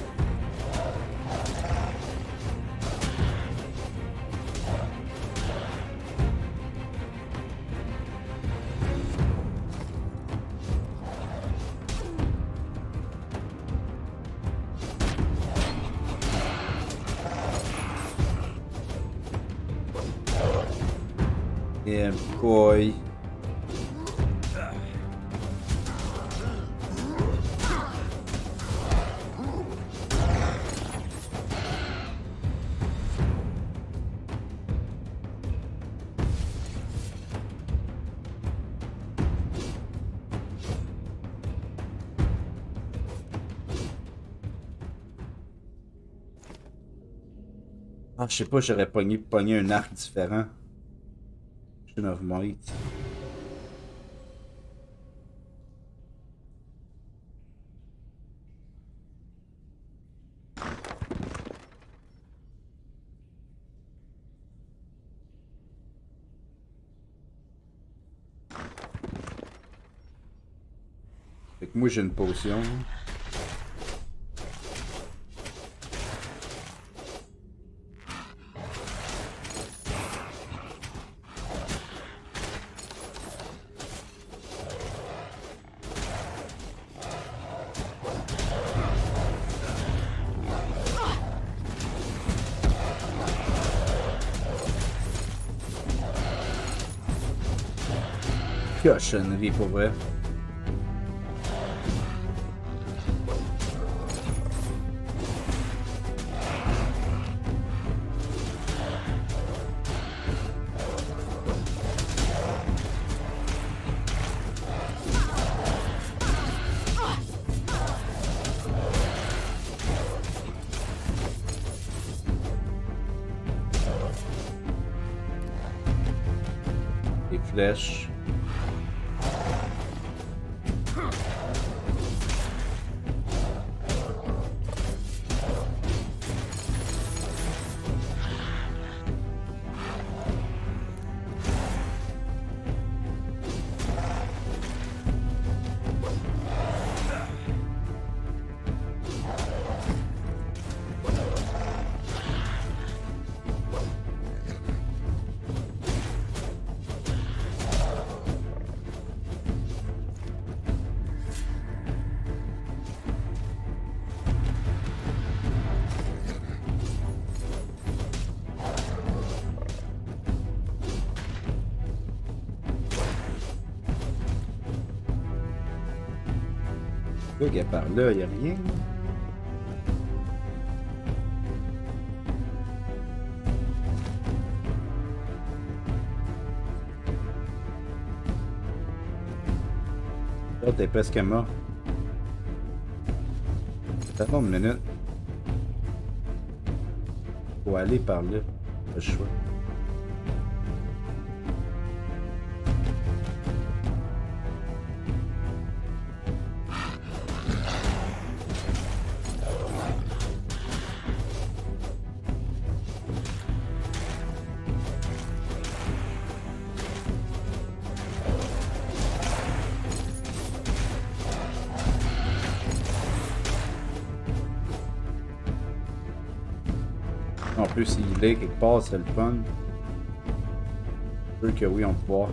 Yeah, boy. Ah, je sais pas, j'aurais pogné, pogné un arc différent. Should have might. Fait que moi j'ai une potion. Cochonnerie pour vrai. Les flèches. Là, par là, il n'y a rien. Là, t'es presque mort. Attends une minute. Faut aller par là. Pas le choix. En plus, s'il est quelque part, c'est le fun. Je veux que oui, on peut voir.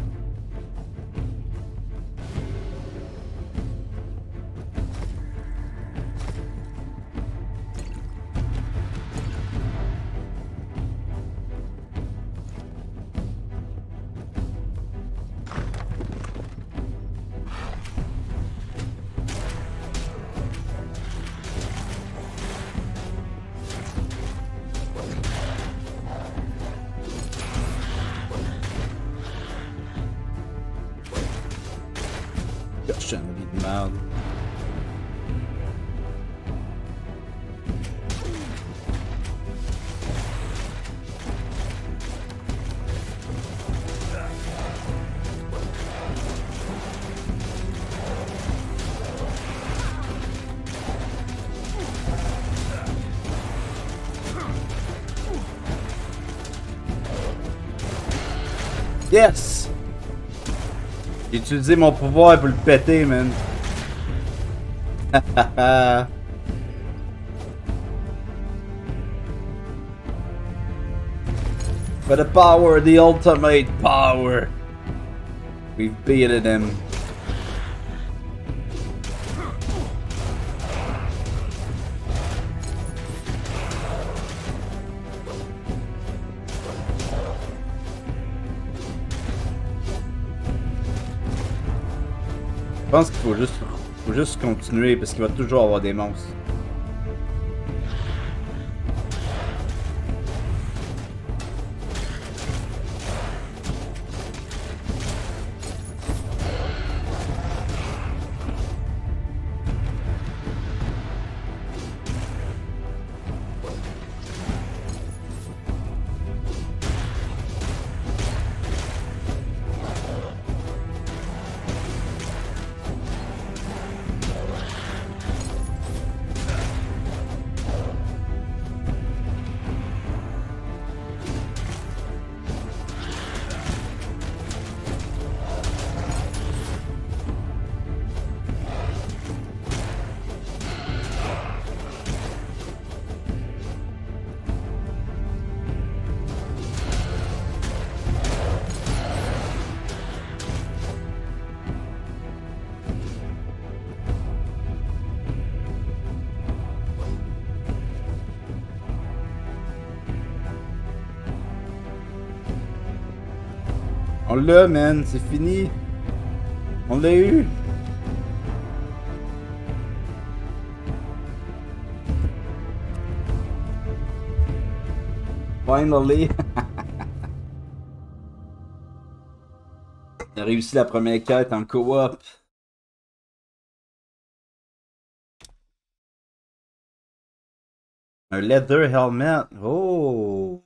Cochonnerie de merde. Yes! J'ai utilisé mon pouvoir pour le péter, man. For the power, the ultimate power. We've beaten him. Je pense qu'il faut juste, faut juste continuer parce qu'il va toujours avoir des monstres. On l'a, man, c'est fini. On l'a eu. Finally. On a réussi la première quête en coop. Un leather helmet. Oh.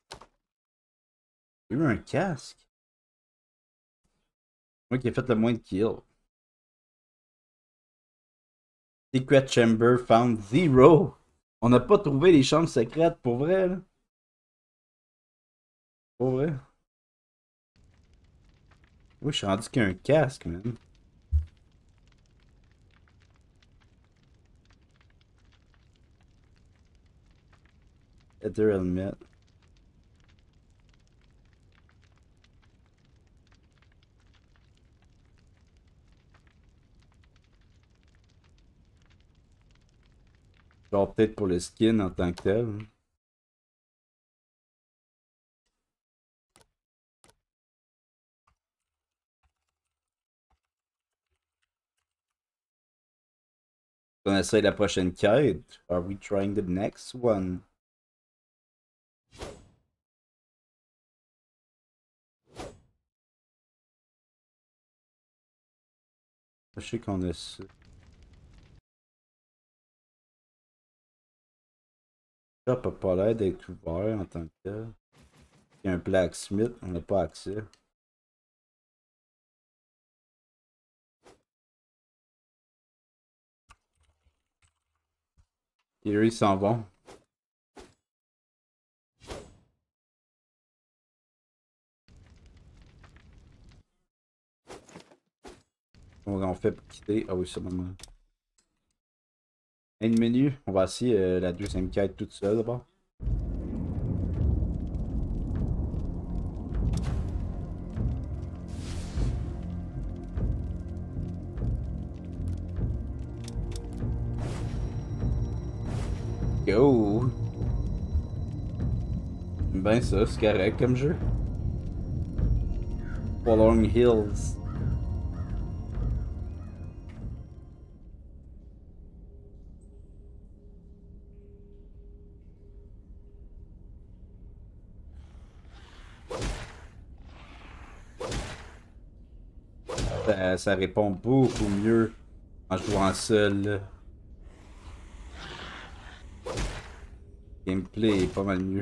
J'ai eu un casque. Moi qui ai fait le moins de kills. Secret Chamber found zero. On n'a pas trouvé les chambres secrètes pour vrai, là. Pour vrai. Oui, je suis rendu qu'il y a un casque, man. Leather helmet. Genre peut-être pour le skin en tant que tel. On essaye la prochaine quête. Are we trying the next one? Je sais qu'on a ça. Ça n'a pas l'air d'être ouvert en tant que tel. Il y a un blacksmith, on n'a pas accès. Ils s'en vont. On fait pour quitter. Ah oui, c'est bon. Un menu. On va essayer euh, la deuxième quête toute seule d'abord. Go! Ben ça, c'est correct comme jeu. Following Hills. Ça, ça répond beaucoup mieux en jouant seul. Gameplay est pas mal mieux.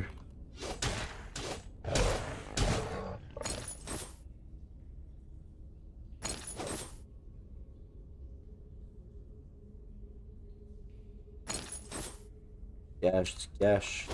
Cache, tu caches.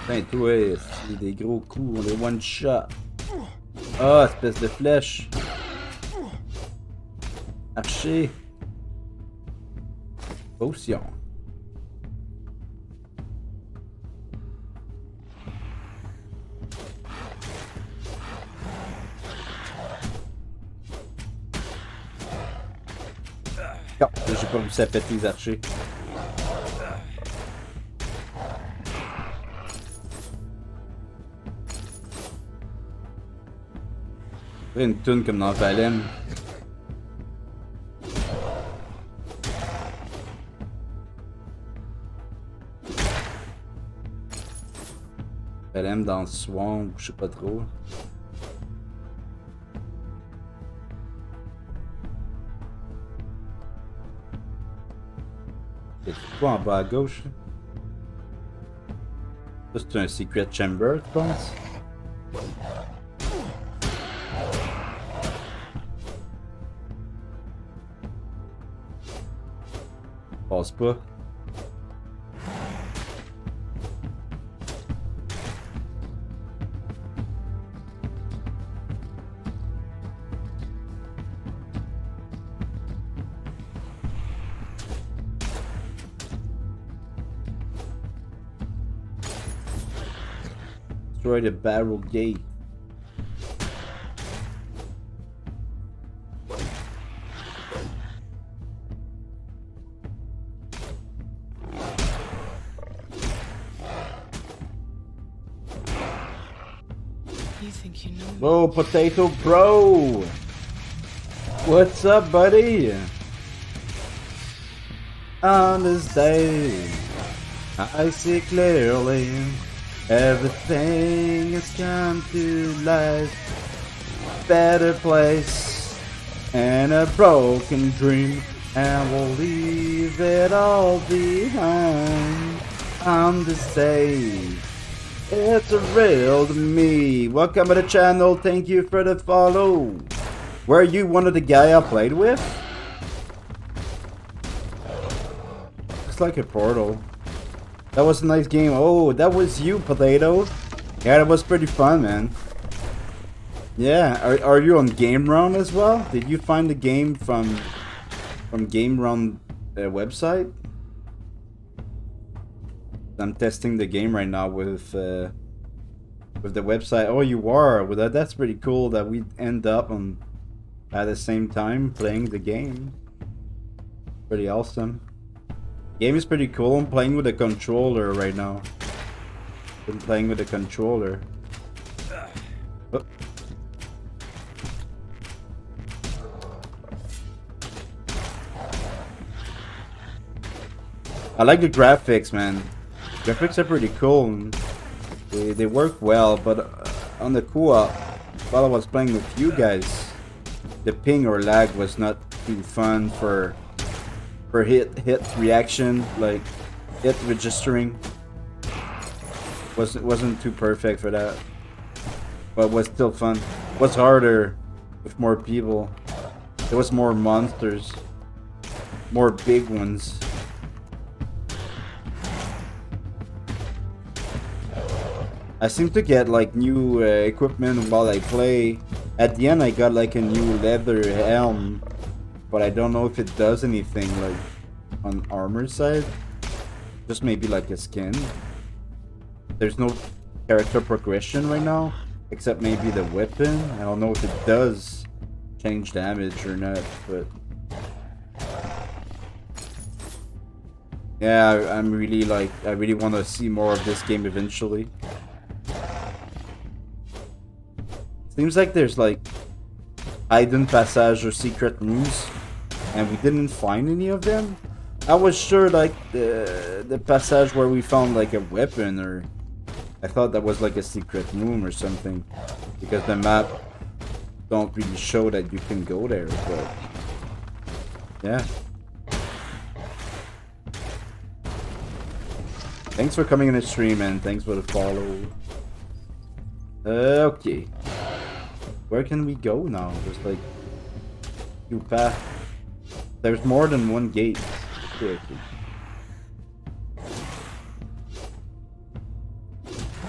Putain, toi, c'est des gros coups, on les one shot. Ah, oh, espèce de flèche. Archer. Potion. Non, j'ai pas réussi à péter les archers. Une toune comme dans Valem. Valem dans Swamp, je sais pas trop. C'est quoi en bas à gauche? Ça c'est un secret chamber, tu penses? Passe pas. Destroy the barrel gate. You think you know me? Whoa, Potato Bro! What's up, buddy? On this day, I see clearly everything has come to life. Better place and a broken dream, and we'll leave it all behind. On this day, it's real to me. Welcome to the channel. Thank you for the follow. Were you one of the guy I played with? Looks like a Portal. That was a nice game. Oh, that was you, Potato. Yeah, that was pretty fun, man. Yeah, are, are you on Game Round as well? Did you find the game from from Game Round uh, website? I'm testing the game right now with uh, with the website. Oh, you are. Well, that that's pretty cool that we end up on at the same time playing the game. Pretty awesome. Game is pretty cool. I'm playing with a controller right now. Been playing with a controller. Oh. I like the graphics, man. Graphics are pretty cool. They, they work well, but uh, on the co-op, while I was playing with you guys, the ping or lag was not too fun for for hit hit reaction, like hit registering. wasn't wasn't too perfect for that, but was still fun. It was harder with more people. There was more monsters, more big ones. I seem to get like new uh, equipment while I play. At the end I got like a new leather helm, but I don't know if it does anything like on armor side. Just maybe like a skin. There's no character progression right now, except maybe the weapon. I don't know if it does change damage or not, but yeah, I, I'm really like I really want to see more of this game eventually. Seems like there's like hidden passage or secret rooms, and we didn't find any of them. I was sure like the the passage where we found like a weapon, or I thought that was like a secret room or something, because the map don't really show that you can go there. But yeah. Thanks for coming in the stream, and thanks for the follow. Uh, okay. Where can we go now? There's like two paths. There's more than one gate. Okay, okay.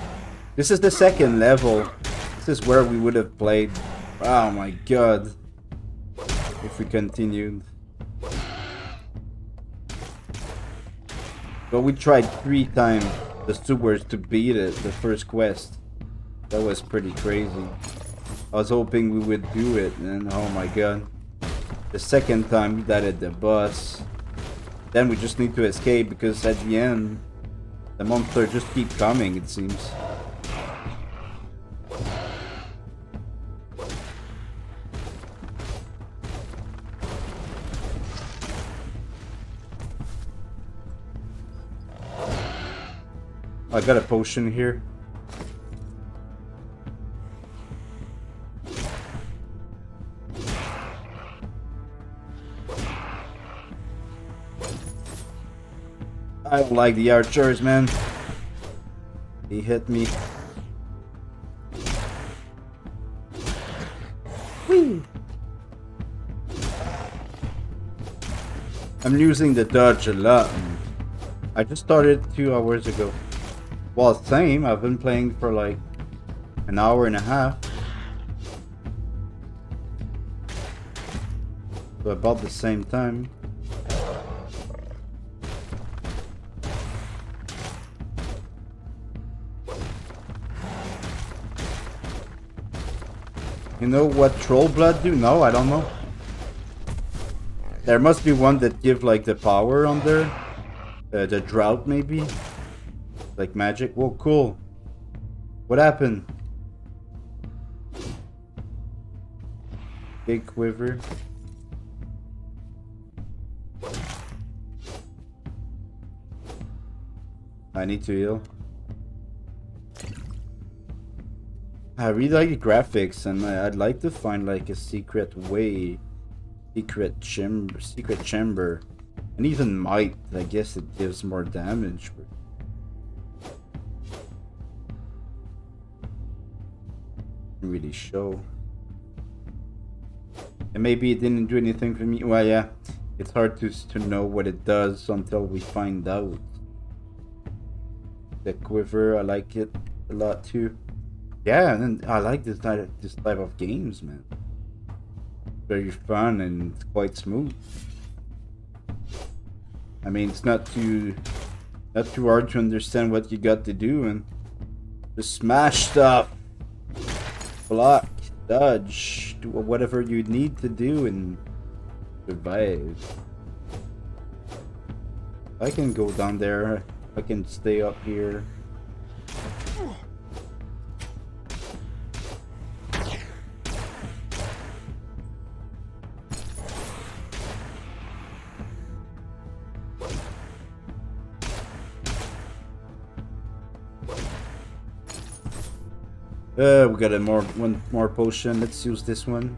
This is the second level. This is where we would have played. Oh my god. If we continued. But we tried three times the sewers to beat it, the first quest. That was pretty crazy. I was hoping we would do it, and oh my god. The second time we died at the bus. Then we just need to escape because at the end, the monsters just keep coming, it seems. I got a potion here. I don't like the archers, man. He hit me. Whee! I'm using the dodge a lot. I just started two hours ago. Well, same. I've been playing for like an hour and a half. So about the same time. You know what troll blood do? No, I don't know. There must be one that give like the power on there. Uh, the drought maybe. Like magic. Whoa, cool. What happened? Big quiver. I need to heal. I really like the graphics, and I'd like to find like a secret way, secret chamber, secret chamber, and even might. I guess it gives more damage. But really show. And maybe it didn't do anything for me. Well, yeah, it's hard to to know what it does until we find out. The quiver, I like it a lot too. Yeah, and I like this type this type of games, man. Very fun and it's quite smooth. I mean, it's not too not too hard to understand what you got to do and just smash stuff. Block, dodge, do whatever you need to do and survive. I can go down there. I can stay up here. Uh, we got a more one more potion. Let's use this one.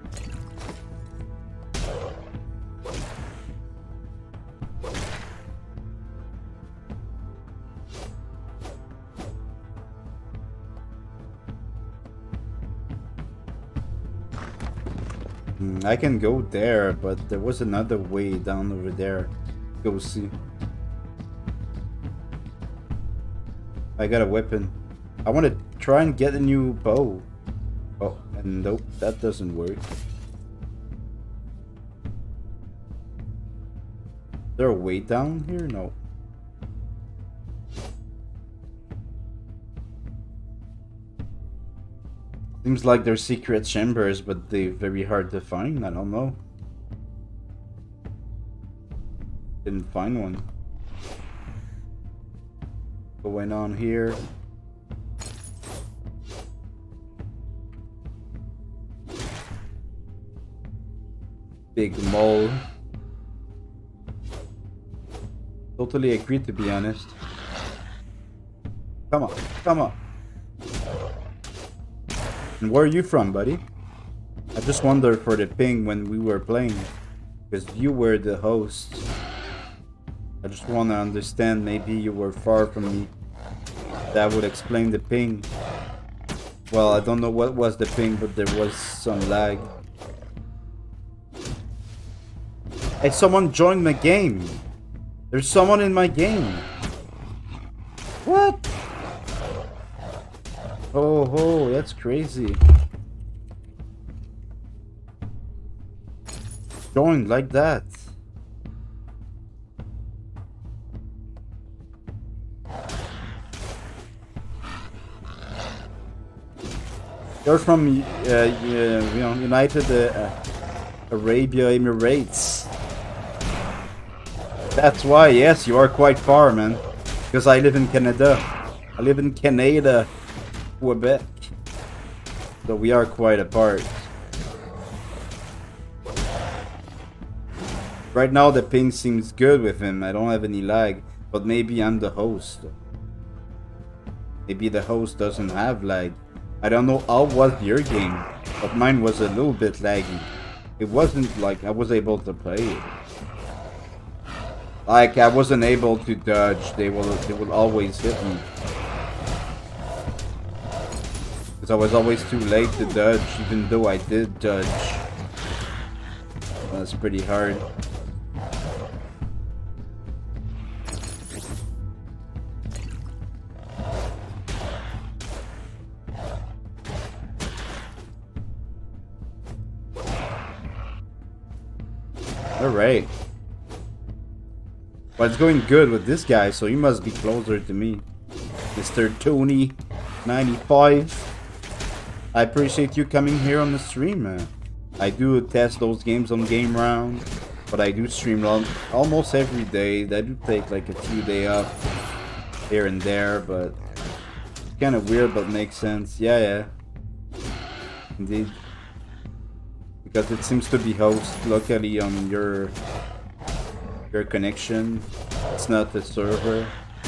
Mm, I can go there, but there was another way down over there. Go see. I got a weapon. I want to try and get a new bow. Oh, and nope, that doesn't work. Is there a way down here? No. Seems like they're secret chambers, but they're very hard to find. I don't know. Didn't find one. Going on here. Big mole. Totally agree, to be honest. Come on, come on. And where are you from, buddy? I just wondered for the ping when we were playing. Because you were the host. I just want to understand, maybe you were far from me. That would explain the ping. Well, I don't know what was the ping, but there was some lag. Hey, someone joined my game. There's someone in my game. What? Oh, oh, that's crazy. Going like that. You're from uh, uh, you know, United uh, Arabia Emirates. That's why, yes, you are quite far, man. Because I live in Canada. I live in Canada, Quebec. So we are quite apart. Right now the ping seems good with him. I don't have any lag. But maybe I'm the host. Maybe the host doesn't have lag. I don't know how was your game, but mine was a little bit laggy. It wasn't like I was able to play it. Like I wasn't able to dodge. They will they will always hit me. Because I was always too late to dodge, even though I did dodge. That's pretty hard. Alright. Well, it's going good with this guy, so he must be closer to me. Mister Tony ninety-five. I appreciate you coming here on the stream, man. I do test those games on Game Round, but I do stream on almost every day. I do take like a few days off here and there, but it's kind of weird, but makes sense. Yeah, yeah. Indeed. Because it seems to be hosted locally on your your connection. It's not the server.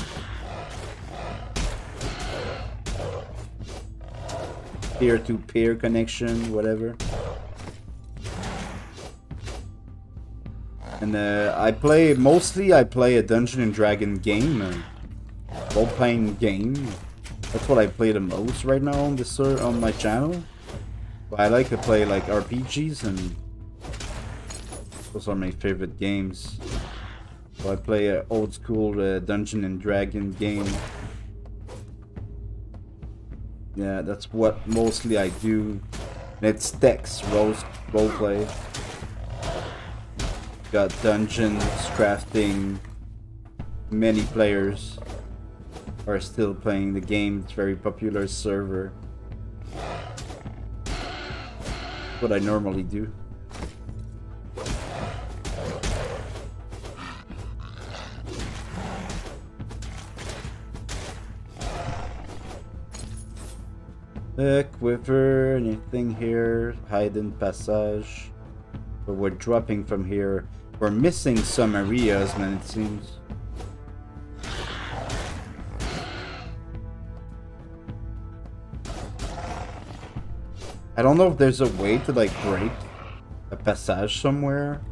Peer-to-peer connection, whatever. And uh, I play mostly. I play a Dungeon and Dragon game, uh, role-playing game. That's what I play the most right now on the ser on my channel. But I like to play like R P Gs, and those are my favorite games. So I play an old school uh, Dungeon and Dragon game. Yeah, that's what mostly I do. And it's Tex role roleplay. Got dungeons, crafting. Many players are still playing the game. It's a very popular server. What I normally do. Uh, quiver, anything here? Hidden passage. But we're dropping from here. We're missing some areas, man, it seems. I don't know if there's a way to like break a passage somewhere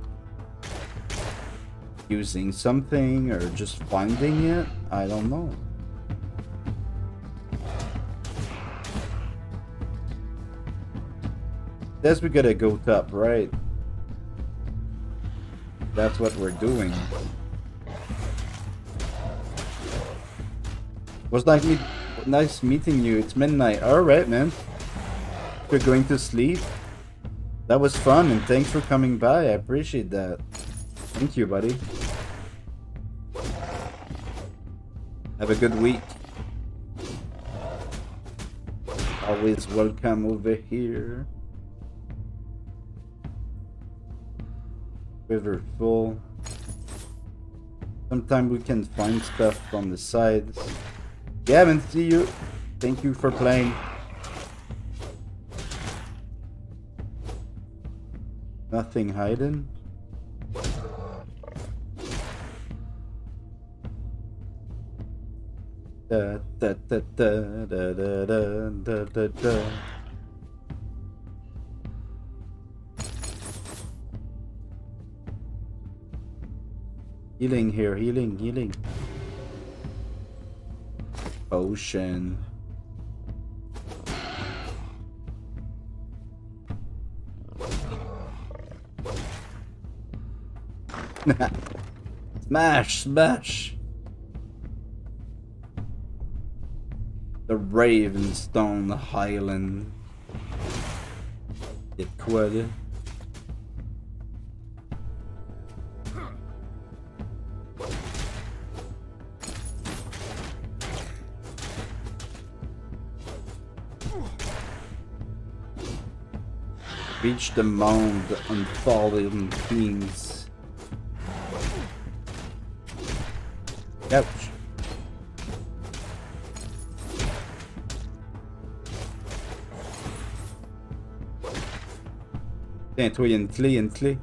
using something or just finding it. I don't know. Guess we gotta go top right. That's what we're doing. Was like me nice meeting you. It's midnight. Alright, man. You're going to sleep. That was fun, and thanks for coming by. I appreciate that. Thank you, buddy. Have a good week. Always welcome over here. River full. Sometimes we can find stuff from the sides. Yeah, man, see you. Thank you for playing. Nothing hidden. Da da da da da da da da da. Healing here, healing, healing. Potion. Smash, smash. The Ravenstone Highland. Y'a de quoi là? Reach the mound, unfallen kings. Ouch. Tiens, toi, il y a une clé, il y a une clé.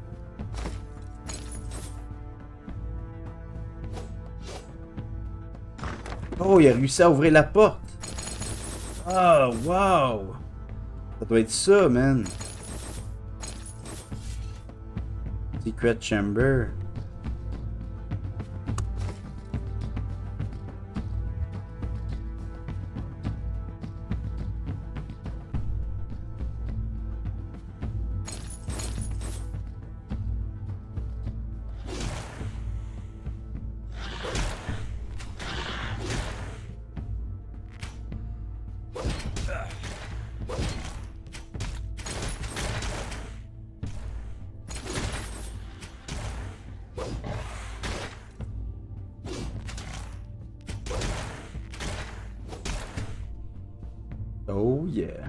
Oh, il a réussi à ouvrir la porte. Oh, wow. Ça doit être ça, man. Secret Chamber. Oh yeah.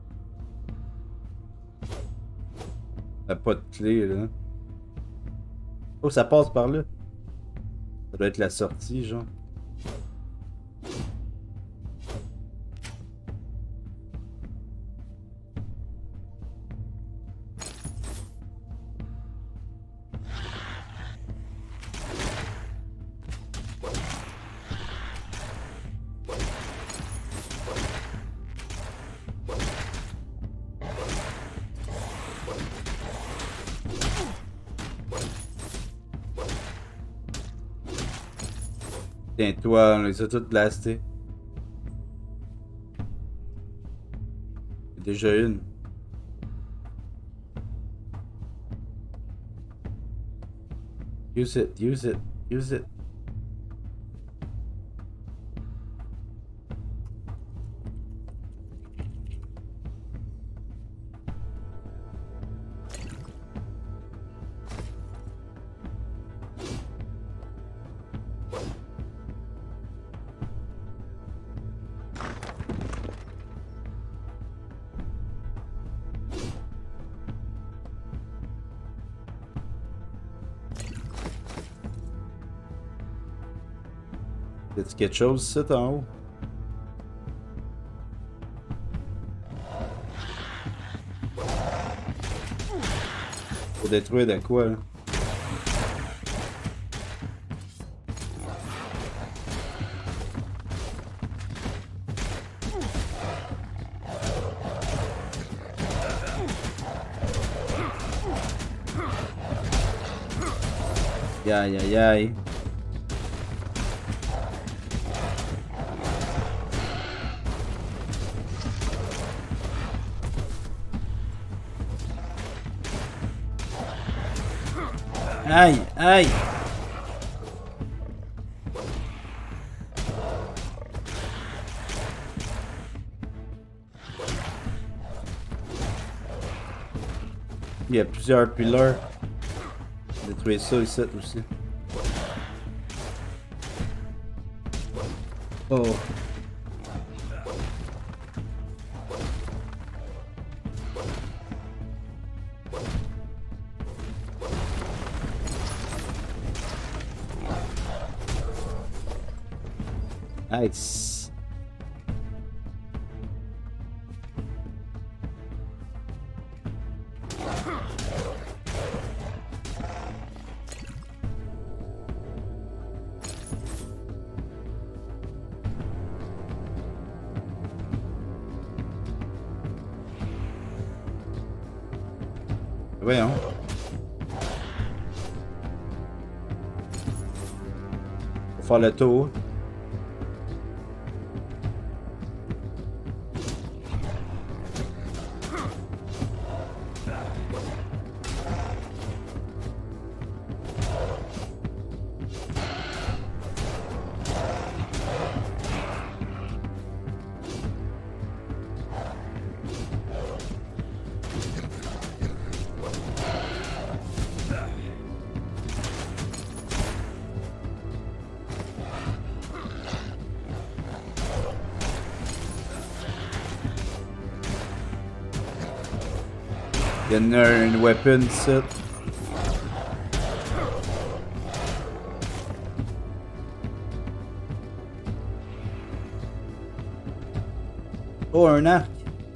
T'as pas de clé là. Oh, ça passe par là. Ça doit être la sortie, genre. Tiens, toi, on les a toutes blastées. Il y a déjà une. Use it, use it, use it. Y'a-tu quelque chose ici en haut? Faut détruire de quoi là? Aïe aïe aïe. Aïe, aïe. Il y a plusieurs pillars. Détruire ça ici aussi. Oh. Nice. Voyons. Faut faire le tour. Il y en a une weapon ici. Oh, un arc.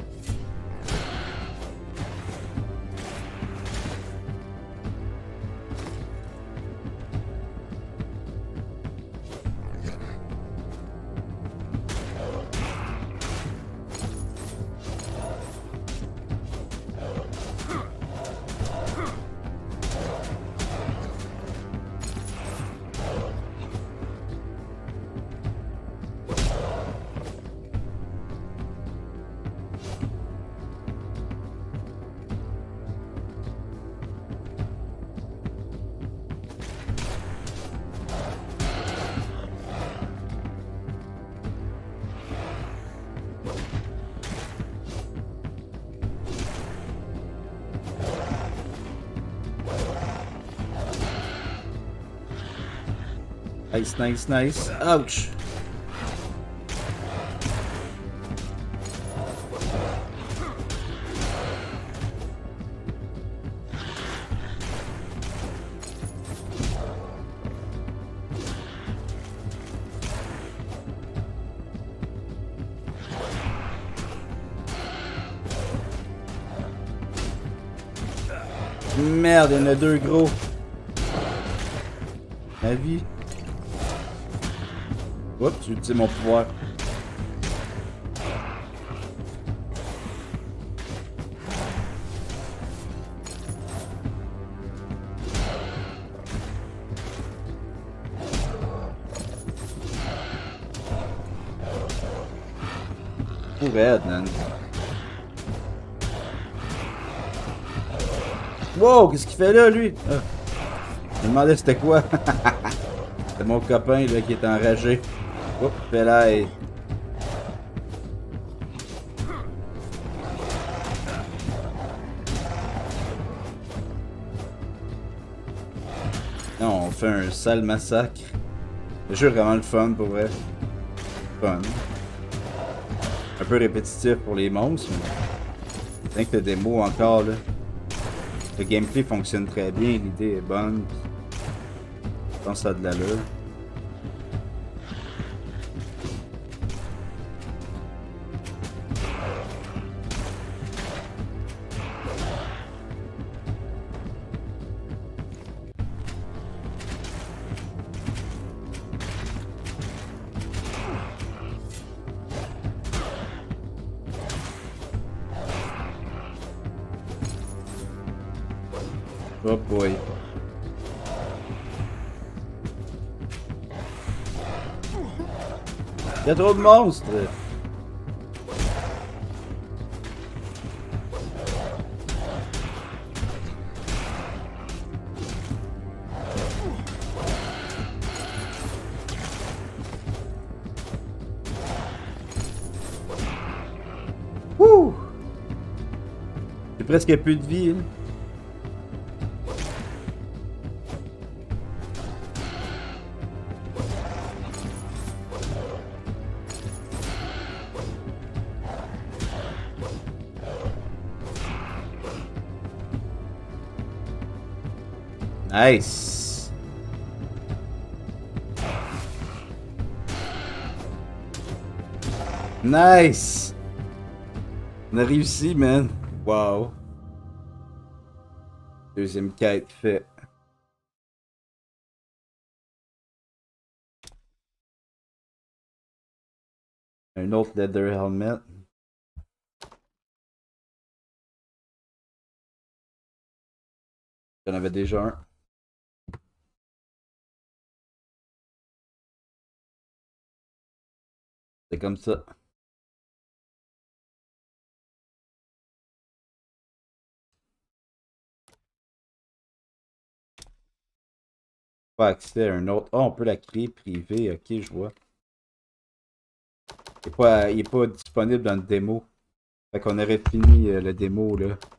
Nice, nice, nice. Ouch! Merde, il y en a deux gros. Ma vie. Oups, j'ai utilisé mon pouvoir. Oh, red, man. Wow, qu'est-ce qu'il fait là, lui? Ah. Je me demandais c'était quoi. C'est mon copain, là, qui est enragé. Oups, fais l'ail. Non, on fait un sale massacre. Le jeu est vraiment le fun, pour vrai. Fun. Un peu répétitif pour les monstres, mais... Rien que le démo encore, là. Le gameplay fonctionne très bien, l'idée est bonne. Je pense que ça a de l'allure. Oh boy. Il y a trop de monstres. Wouh! J'ai presque plus de vie. Hein. Nice. Nice. On a réussi, man. Wow. Deuxième quête fait. Un autre leather helmet. J'en avais déjà un. C'est comme ça. Pas accès à un autre. Oh, on peut la créer privée. Ok, je vois. Il n'est pas, il est pas disponible dans le démo. Fait qu'on aurait fini euh, le démo là.